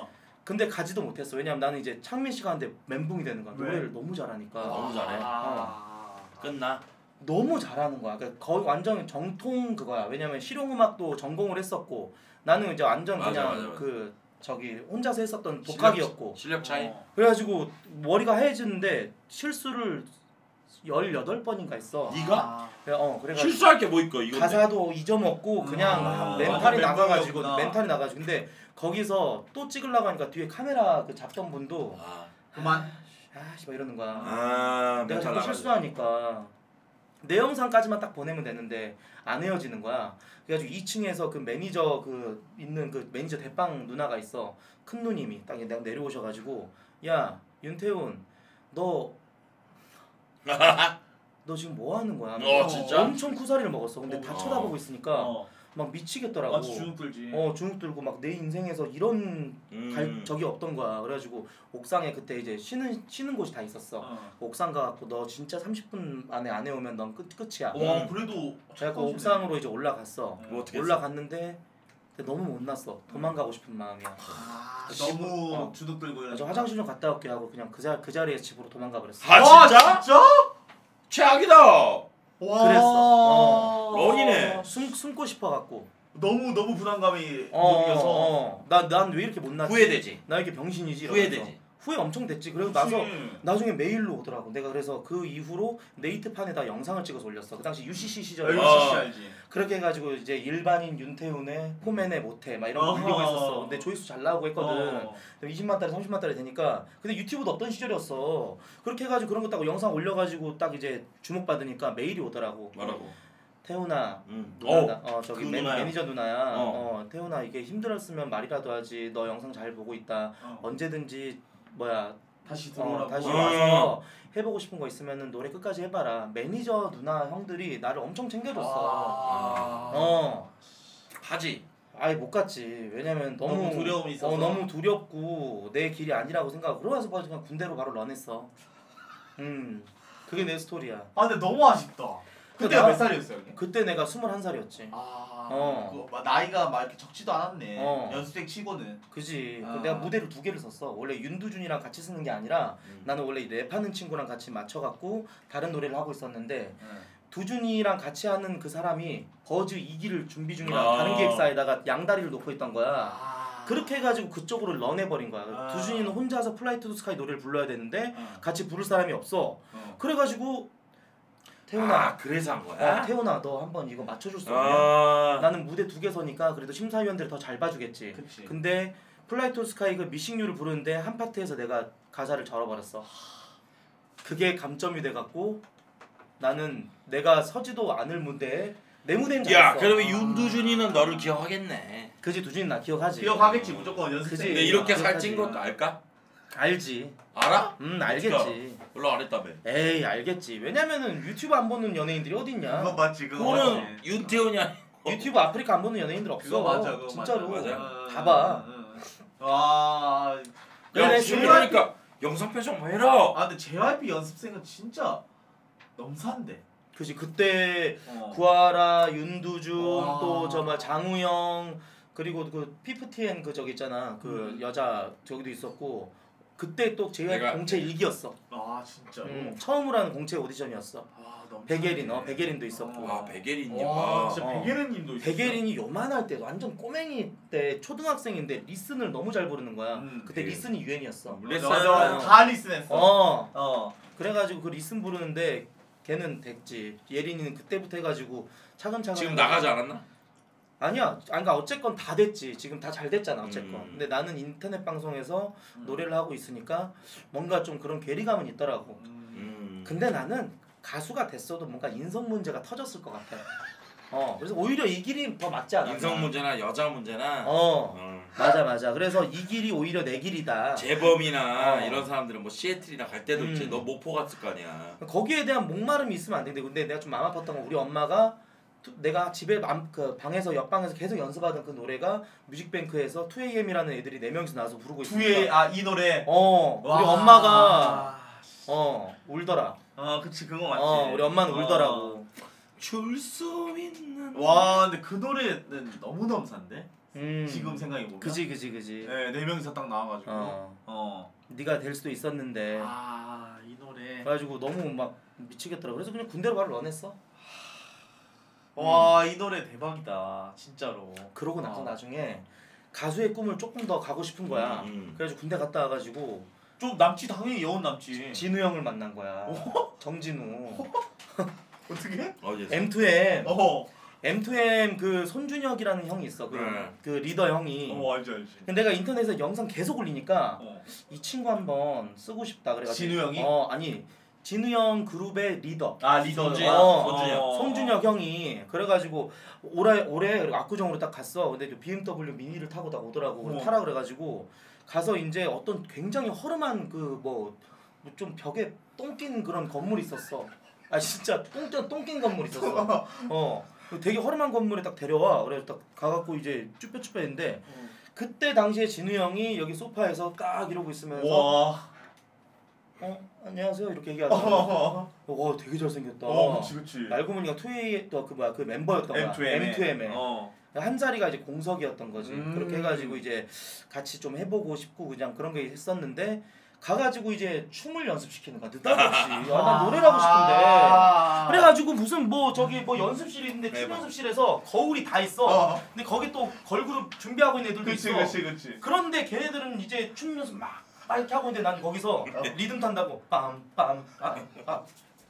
근데 가지도 못했어. 왜냐면 나는 이제 창민 씨가 한테 멘붕이 되는 거야. 왜? 노래를 너무 잘하니까. 너무 잘해. 아. 끝나. 너무 잘하는 거야. 그러니까 거의 완전 정통 그거야. 왜냐면 실용음악도 전공을 했었고 나는 이제 완전 맞아, 그냥 맞아, 맞아. 그 저기 혼자서 했었던 독학이었고 실력 차이. 어. 그래가지고 머리가 하얘지는데 실수를 열여덟 번인가 했어. 네가? 아. 그래, 어 그래가지고 실수할 게 뭐 있고 이건데. 가사도 잊어먹고 그냥 아, 멘탈이 완전 나가가지고 멘붕이었구나. 멘탈이 나가지고 근데 거기서 또 찍으려고 하니까 뒤에 카메라 그 잡던 분도 아, 그만. 아씨 막 이러는 거야. 아 내가 자꾸 나가지. 실수하니까 내 영상까지만 딱 보내면 되는데 안 헤어지는 거야. 그래가지고 이 층에서 그 매니저 그 있는 그 매니저 대빵 누나가 있어. 큰 누님이 딱 내가 내려오셔가지고 야 윤태훈 너 너 지금 뭐 하는 거야? 어, 진짜? 엄청 쿠사리를 먹었어. 근데 다 어. 쳐다보고 있으니까 어. 막 미치겠더라고. 아, 주눅 들지. 어 주눅 들고 막 내 인생에서 이런 음. 갈 적이 없던 거야. 그래가지고 옥상에 그때 이제 쉬는 쉬는 곳이 다 있었어. 어. 옥상 가갖고 너 진짜 삼십 분 안에 안 해오면 넌 끝 끝이야. 와 그래도 그래갖고 옥상으로 이제 올라갔어. 네. 뭐 어떻게 했어? 올라갔는데 근데 너무 못났어. 도망가고 싶은 마음이야. 아, 십 분, 너무 어. 주눅 들고 저 이러니까. 화장실 좀 갔다 올게 하고 그냥 그, 자, 그 자리에 집으로 도망가 버렸어. 아, 와, 진짜? 진짜? 최악이다. 와. 그랬어. 어. 런이네. 숨 숨고 싶어 갖고. 너무 너무 부담감이 어, 느껴서. 어. 나난 왜 이렇게 못났지? 후회되지. 나 이렇게 병신이지. 후회되지. 이러면서. 후회 엄청 됐지. 그리고 그치. 나서 나중에 메일로 오더라고. 내가 그래서 그 이후로 네이트판에다 영상을 찍어서 올렸어. 그 당시 유씨씨 시절에. 알지 어. 알지. 그렇게 해가지고 이제 일반인 윤태훈의 포맨의 모태 막 이런 거 어허. 올리고 있었어. 근데 조회수 잘 나오고 했거든. 어. 이십만 달에 삼십만 달에 되니까. 근데 유튜브도 없던 시절이었어. 그렇게 해가지고 그런 거 딱 영상 올려가지고 딱 이제 주목받으니까 메일이 오더라고. 뭐라고? 태훈아. 음. 누나다. 어. 어 저기 그 매, 누나야. 매니저 누나야. 어. 어. 태훈아 이게 힘들었으면 말이라도 하지. 너 영상 잘 보고 있다. 어. 언제든지 뭐야 다시 어, 들어오라고. 다시 음. 와서 해보고 싶은 거 있으면은 노래 끝까지 해봐라. 매니저 누나 형들이 나를 엄청 챙겨줬어. 아. 어. 하지. 아예 못 갔지. 왜냐면 너무, 너무 두려움이 있어서? 어, 너무 두렵고 내 길이 아니라고 생각하고 그러면서 바로 그냥 군대로 바로 런했어. 음. 그게 내 스토리야. 아 근데 너무 아쉽다. 그때가 나- 몇 살이었어요, 형님? 그때 내가 스물한 살이었지. 아. 어. 그, 막 나이가 막 이렇게 적지도 않았네. 어. 연습생 치고는. 그지. 아. 내가 무대를 두 개를 썼어. 원래 윤두준이랑 같이 쓰는 게 아니라 음. 나는 원래 랩하는 친구랑 같이 맞춰갖고 다른 노래를 하고 있었는데 네. 두준이랑 같이 하는 그 사람이 버즈 이 기를 준비 중이라 아. 다른 기획사에다가 양다리를 놓고 있던 거야. 아. 그렇게 해가지고 그쪽으로 런해버린 거야. 아. 두준이는 혼자서 플라이 투 더 스카이 노래를 불러야 되는데 어. 같이 부를 사람이 없어. 어. 그래가지고 태훈아, 아, 그래서 한 거야? 어, 태훈아 너 한번 이거 맞춰줄 수 없냐? 아. 나는 무대 두 개 서니까 그래도 심사위원들이 더 잘 봐주겠지. 그치. 근데 플라이 투 더 스카이 그 미싱유를 부르는데 한 파트에서 내가 가사를 절어버렸어. 그게 감점이 돼갖고 나는 내가 서지도 않을 무대에 내 무대인 줄 야, 알았어. 그러면 윤두준이는 너를 기억하겠네. 그지 두준이 나 기억하지. 기억하겠지 무조건 그치. 연습생. 근데 이렇게 기억하지. 살찐 것도 알까? 알지. 알아? 음 알겠지. 별로 안 했다며. 에이 알겠지. 왜냐면은 유튜브 안 보는 연예인들이 어딨냐. 그거 맞지 그거 그거는 맞지. 윤태훈이 아니고. 유튜브 아프리카 안 보는 연예인들 없어. 그거 맞아 그거 진짜로. 맞아. 다 봐. 와. 그래, 야, 내 지금 준비할- 그러니까 영상 편집 뭐 해라. 아 근데 제이와이피 연습생은 진짜 넘사인데. 그지 그때 어. 구하라, 윤두준, 와. 또 정말 장우영 그리고 그 피프티엔 그 저기 있잖아 그 음. 여자 저기도 있었고 그때 또 제이와이피 내가- 공채 일기였어. 아 진짜로. 음, 처음으로 하는 공채 오디션이었어. 아 넘사. 백예린, 어 백예린도 있었고. 아, 백예린님. 와 아. 진짜 어. 백예린님도 있었어. 백예린이 요만할 때 완전 꼬맹이 때 초등학생인데 리슨을 너무 잘 부르는 거야. 음, 그때 그- 리슨이 유행이었어. 맞아, 리슨. 맞아, 맞아. 어. 다 리슨했어. 어. 어. 그래가지고 그 리슨 부르는데 걔는 됐지. 예린이는 그때부터 해가지고 차근차근. 지금 나가지 않았나? 아니야. 아니, 그러니까 어쨌건 다 됐지. 지금 다 잘 됐잖아. 어쨌건. 음. 근데 나는 인터넷 방송에서 음. 노래를 하고 있으니까 뭔가 좀 그런 괴리감은 있더라고. 음. 음. 근데 나는 가수가 됐어도 뭔가 인성 문제가 터졌을 것 같아. 어. 그래서 오히려 이 길이 더 맞지 않아? 인성 문제나 여자 문제나. 어. 어. 맞아 맞아. 그래서 이 길이 오히려 내 길이다. 재범이나 어. 이런 사람들은 뭐 시애틀이나 갈 때도 있지. 음. 너 모포 갔을 거 아니야. 거기에 대한 목마름이 있으면 안 되는데 근데 내가 좀 마음 아팠던 건 우리 엄마가 투, 내가 집에 맘, 그 방에서 옆방에서 계속 연습하던 그 노래가 뮤직뱅크에서 투에이엠이라는 애들이 네 명이서 나와서 부르고 있으니까 두에 아이 노래. 어 우리 와. 엄마가 어 울더라. 어 그치 그거 맞지. 어 우리 엄마는 어. 울더라고. 줄 수 있는. 와 근데 그 노래는 너무 넘사인데 음. 지금 생각해 보면. 그지 그지 그지. 네, 네 명이서 딱 나와가지고. 어. 어. 네가 될 수도 있었는데. 아, 이 노래. 그래가지고 너무 막 미치겠더라고. 그래서 그냥 군대로 바로 런했어. 와, 이 노래 대박이다. 진짜로. 그러고 나서 어. 나중에 가수의 꿈을 조금 더 가고 싶은 거야. 음, 음. 그래가지고 군대 갔다 와가지고 좀 남지 당연히 여운 남지. 진우 형을 만난 거야. 정진우. 어떻게? 어디서? 엠투엠. 어. 엠투엠 그 손준혁이라는 형이 있어. 그, 네. 그 리더 형이. 어, 알지 알지. 근데 내가 인터넷에 영상 계속 올리니까 어. 이 친구 한번 쓰고 싶다 그래가지고. 진우 형이? 어 아니 진우 형 그룹의 리더. 아, 리더. 손준혁. 어. 손준혁. 손준혁 형이 그래가지고 올해 올해 압구정으로 딱 갔어. 근데 그 비엠더블유 미니를 타고 딱 오더라고. 그래서 우와. 타라 그래가지고 가서 이제 어떤 굉장히 허름한 그 뭐 좀 벽에 똥 낀 그런 건물이 있었어. 아 진짜 똥똥낀 건물 있었어. 어 되게 허름한 건물에 딱 데려와. 그래서 딱 가갖고 이제 쭈뼛쭈뼛했는데 그때 당시에 진우 형이 여기 소파에서 딱 이러고 있으면서 와. 어 안녕하세요 이렇게 얘기하더라고. 어. 와 되게 잘생겼다. 어, 그치 그치. 알고 보니까 투에이 또그 뭐야 그 멤버였던 거야. 엠투엠에. 엠투엠에. 어. 한 자리가 이제 공석이었던 거지. 음. 그렇게 해가지고 이제 같이 좀 해보고 싶고 그냥 그런 게 했었는데 가가지고 이제 춤을 연습시키는 거야. 느닷없이. 아, 난 노래를 하고 싶은데. 아. 그래가지고 무슨 뭐 저기 뭐 연습실이 있는데 춤 대박. 연습실에서 거울이 다 있어. 어. 근데 거기 또 걸그룹 준비하고 있는 애들도 그치 있어. 그치 그치. 그런데 걔네들은 이제 춤 연습 막, 막 이렇게 하고 있는데 난 거기서 리듬 탄다고 빰빰빰빰빰빰빰빰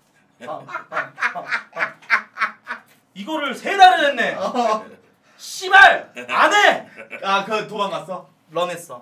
이거를 세 달을 했네. 씨발 안 해. 아, 그 도망갔어? 런했어.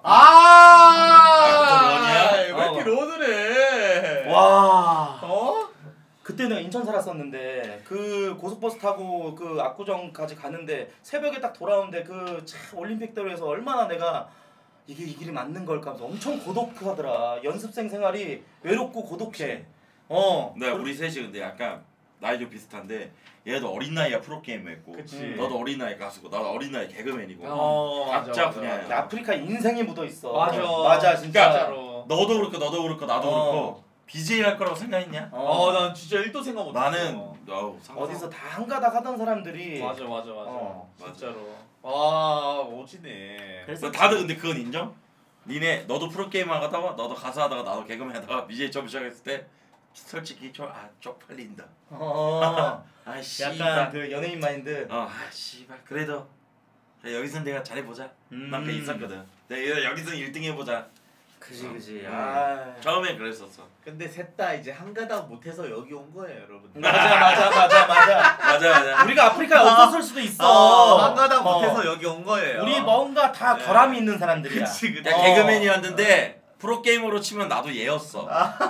아. 런이야? 왜 이렇게 런을 해? 와. 어? 그때 내가 인천 살았었는데 그 고속버스 타고 그 압구정까지 가는데 새벽에 딱 돌아오는데 그 참 올림픽대로에서 얼마나 내가 이게 이 길이 맞는 걸까 하면서 엄청 고독하더라. 연습생 생활이 외롭고 고독해. 어. 네, 우리 셋이 근데 약간 나이도 비슷한데 얘도 어린 나이에 프로게이머 했고 그치. 너도 어린 나이 가수고 나도 어린 나이 개그맨이고 어, 각자 분야야. 야, 아프리카 인생이 묻어 있어. 맞아. 맞아 진짜. 진짜로. 너도 그렇고 너도 그렇고 나도 어. 그렇고 비제이 할 거라고 생각했냐? 어, 난 진짜 일도 생각 못 나는 했어. 어우, 상상- 어디서 다 한가닥 하던 사람들이 맞아 맞아 맞아. 어, 진짜로. 와, 오지네. 그래서 너 다들 근데 그건 인정? 니네 너도 프로게이머 하다가 너도 가수 하다가 나도 개그맨 하다가 비제이 처음 시작했을 때 솔직히 좀 아 쪽팔린다. 어. 아 약간 씨발. 그 연예인 마인드. 어, 아 씨발. 그래도 여기서 내가 잘해보자. 음. 난 그 있었거든. 내가 여기서 일 등 해보자. 그지 그지. 음. 아. 처음엔 그랬었어. 근데 셋 다 이제 한 가닥 못해서 여기 온 거예요, 여러분. 맞아 맞아 맞아 맞아. 맞아 맞아. 우리가 아프리카에 없었을 수도 있어. 어, 한 가닥 어. 못해서 여기 온 거예요. 우리 뭔가 다 네. 결함이 있는 사람들이야. 그치 그치. 야 어. 개그맨이었는데 프로게이머로 치면 나도 얘였어.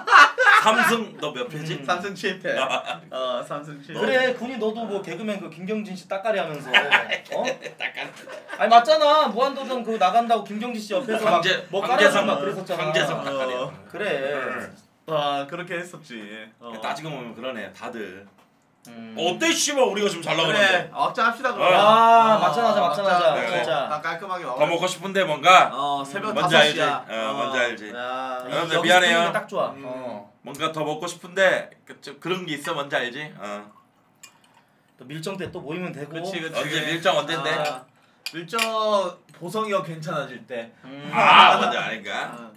삼승 너 몇 패지? 음. 삼승 칠패. 어, 삼승 칠패. 그래 군이 너도 뭐 개그맨 그 김경진 씨 따까리 하면서 어? 아니 맞잖아 무한도전 그 나간다고 김경진 씨 옆에서 강제 막뭐 강제성 깔아주고 막 그랬었잖아. 강제성 어. 닭가리야. 그래. 와, 그렇게 했었지. 어. 따지고 보면 그러네 다들. 음. 어때 씨발 우리가 지금 잘 나가는데. 그래, 확장합시다 그럼. 아, 맞춰나자, 맞춰나자, 네. 진짜. 다 깔끔하게 더 먹고 싶은데 뭔가 어, 새벽 뭔지 다섯 알지? 시야. 어, 뭔지 알지? 야. 여러분들 여기서 미안해요. 끊는 게 딱 좋아. 음. 어. 뭔가 더 먹고 싶은데 그, 좀 그런 게 있어 뭔지 알지? 어. 또 밀정 때 또 모이면 되고. 그치 그치. 언제 밀정 언젠데? 아, 밀정 보성이가 괜찮아질 때. 음. 아 뭔지 아닌가? 아.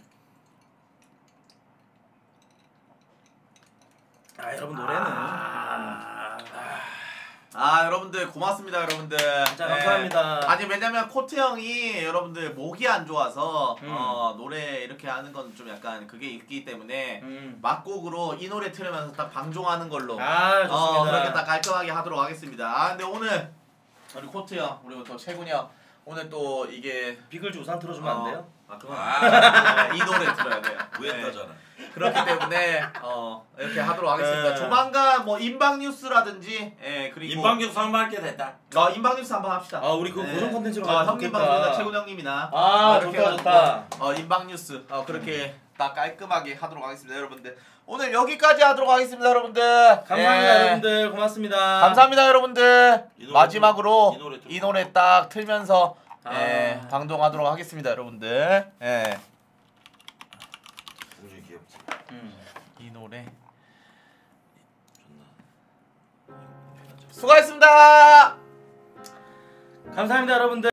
아 여러분 노래는. 아, 아, 여러분들 고맙습니다 여러분들. 진짜 네. 감사합니다. 아니 왜냐면 코트 형이 여러분들 목이 안 좋아서 음. 어, 노래 이렇게 하는 건 좀 약간 그게 있기 때문에 음. 막곡으로 이 노래 틀으면서 딱 방종하는 걸로 아 좋습니다. 어, 그렇게 딱 깔끔하게 하도록 하겠습니다. 아 근데 오늘 우리 코트 형 그리고 또 채군이 형 오늘 또 이게 비글즈 우산 틀어주면 안 돼요? 아 그건 아 네, 이 노래 들어야 돼요. 네. 우연하잖아. 그렇기 때문에 어, 이렇게 하도록 하겠습니다. 네. 조만간 뭐 인방 뉴스라든지 예 그리고 인방경 상만 할게 됐다. 어, 인방 뉴스 한번 합시다. 아 우리 그 고정 컨텐츠로 어, 가면 형님 좋겠다. 방송이나 채군 형님이나 아 어, 이렇게 좋다 해가지고, 좋다. 어 인방 뉴스 어 그렇게 딱 깔끔하게 하도록 하겠습니다, 여러분들. 오늘 여기까지 하도록 하겠습니다, 여러분들. 감사합니다 예. 여러분들 고맙습니다. 감사합니다, 여러분들. 이 노래 마지막으로 이 노래 좀 이 노래 딱 틀면서 아. 예, 방송하도록 하겠습니다, 여러분들. 예. 굉장히 귀엽지. 음. 이 노래 존나. 수고하셨습니다. 감사합니다 여러분들.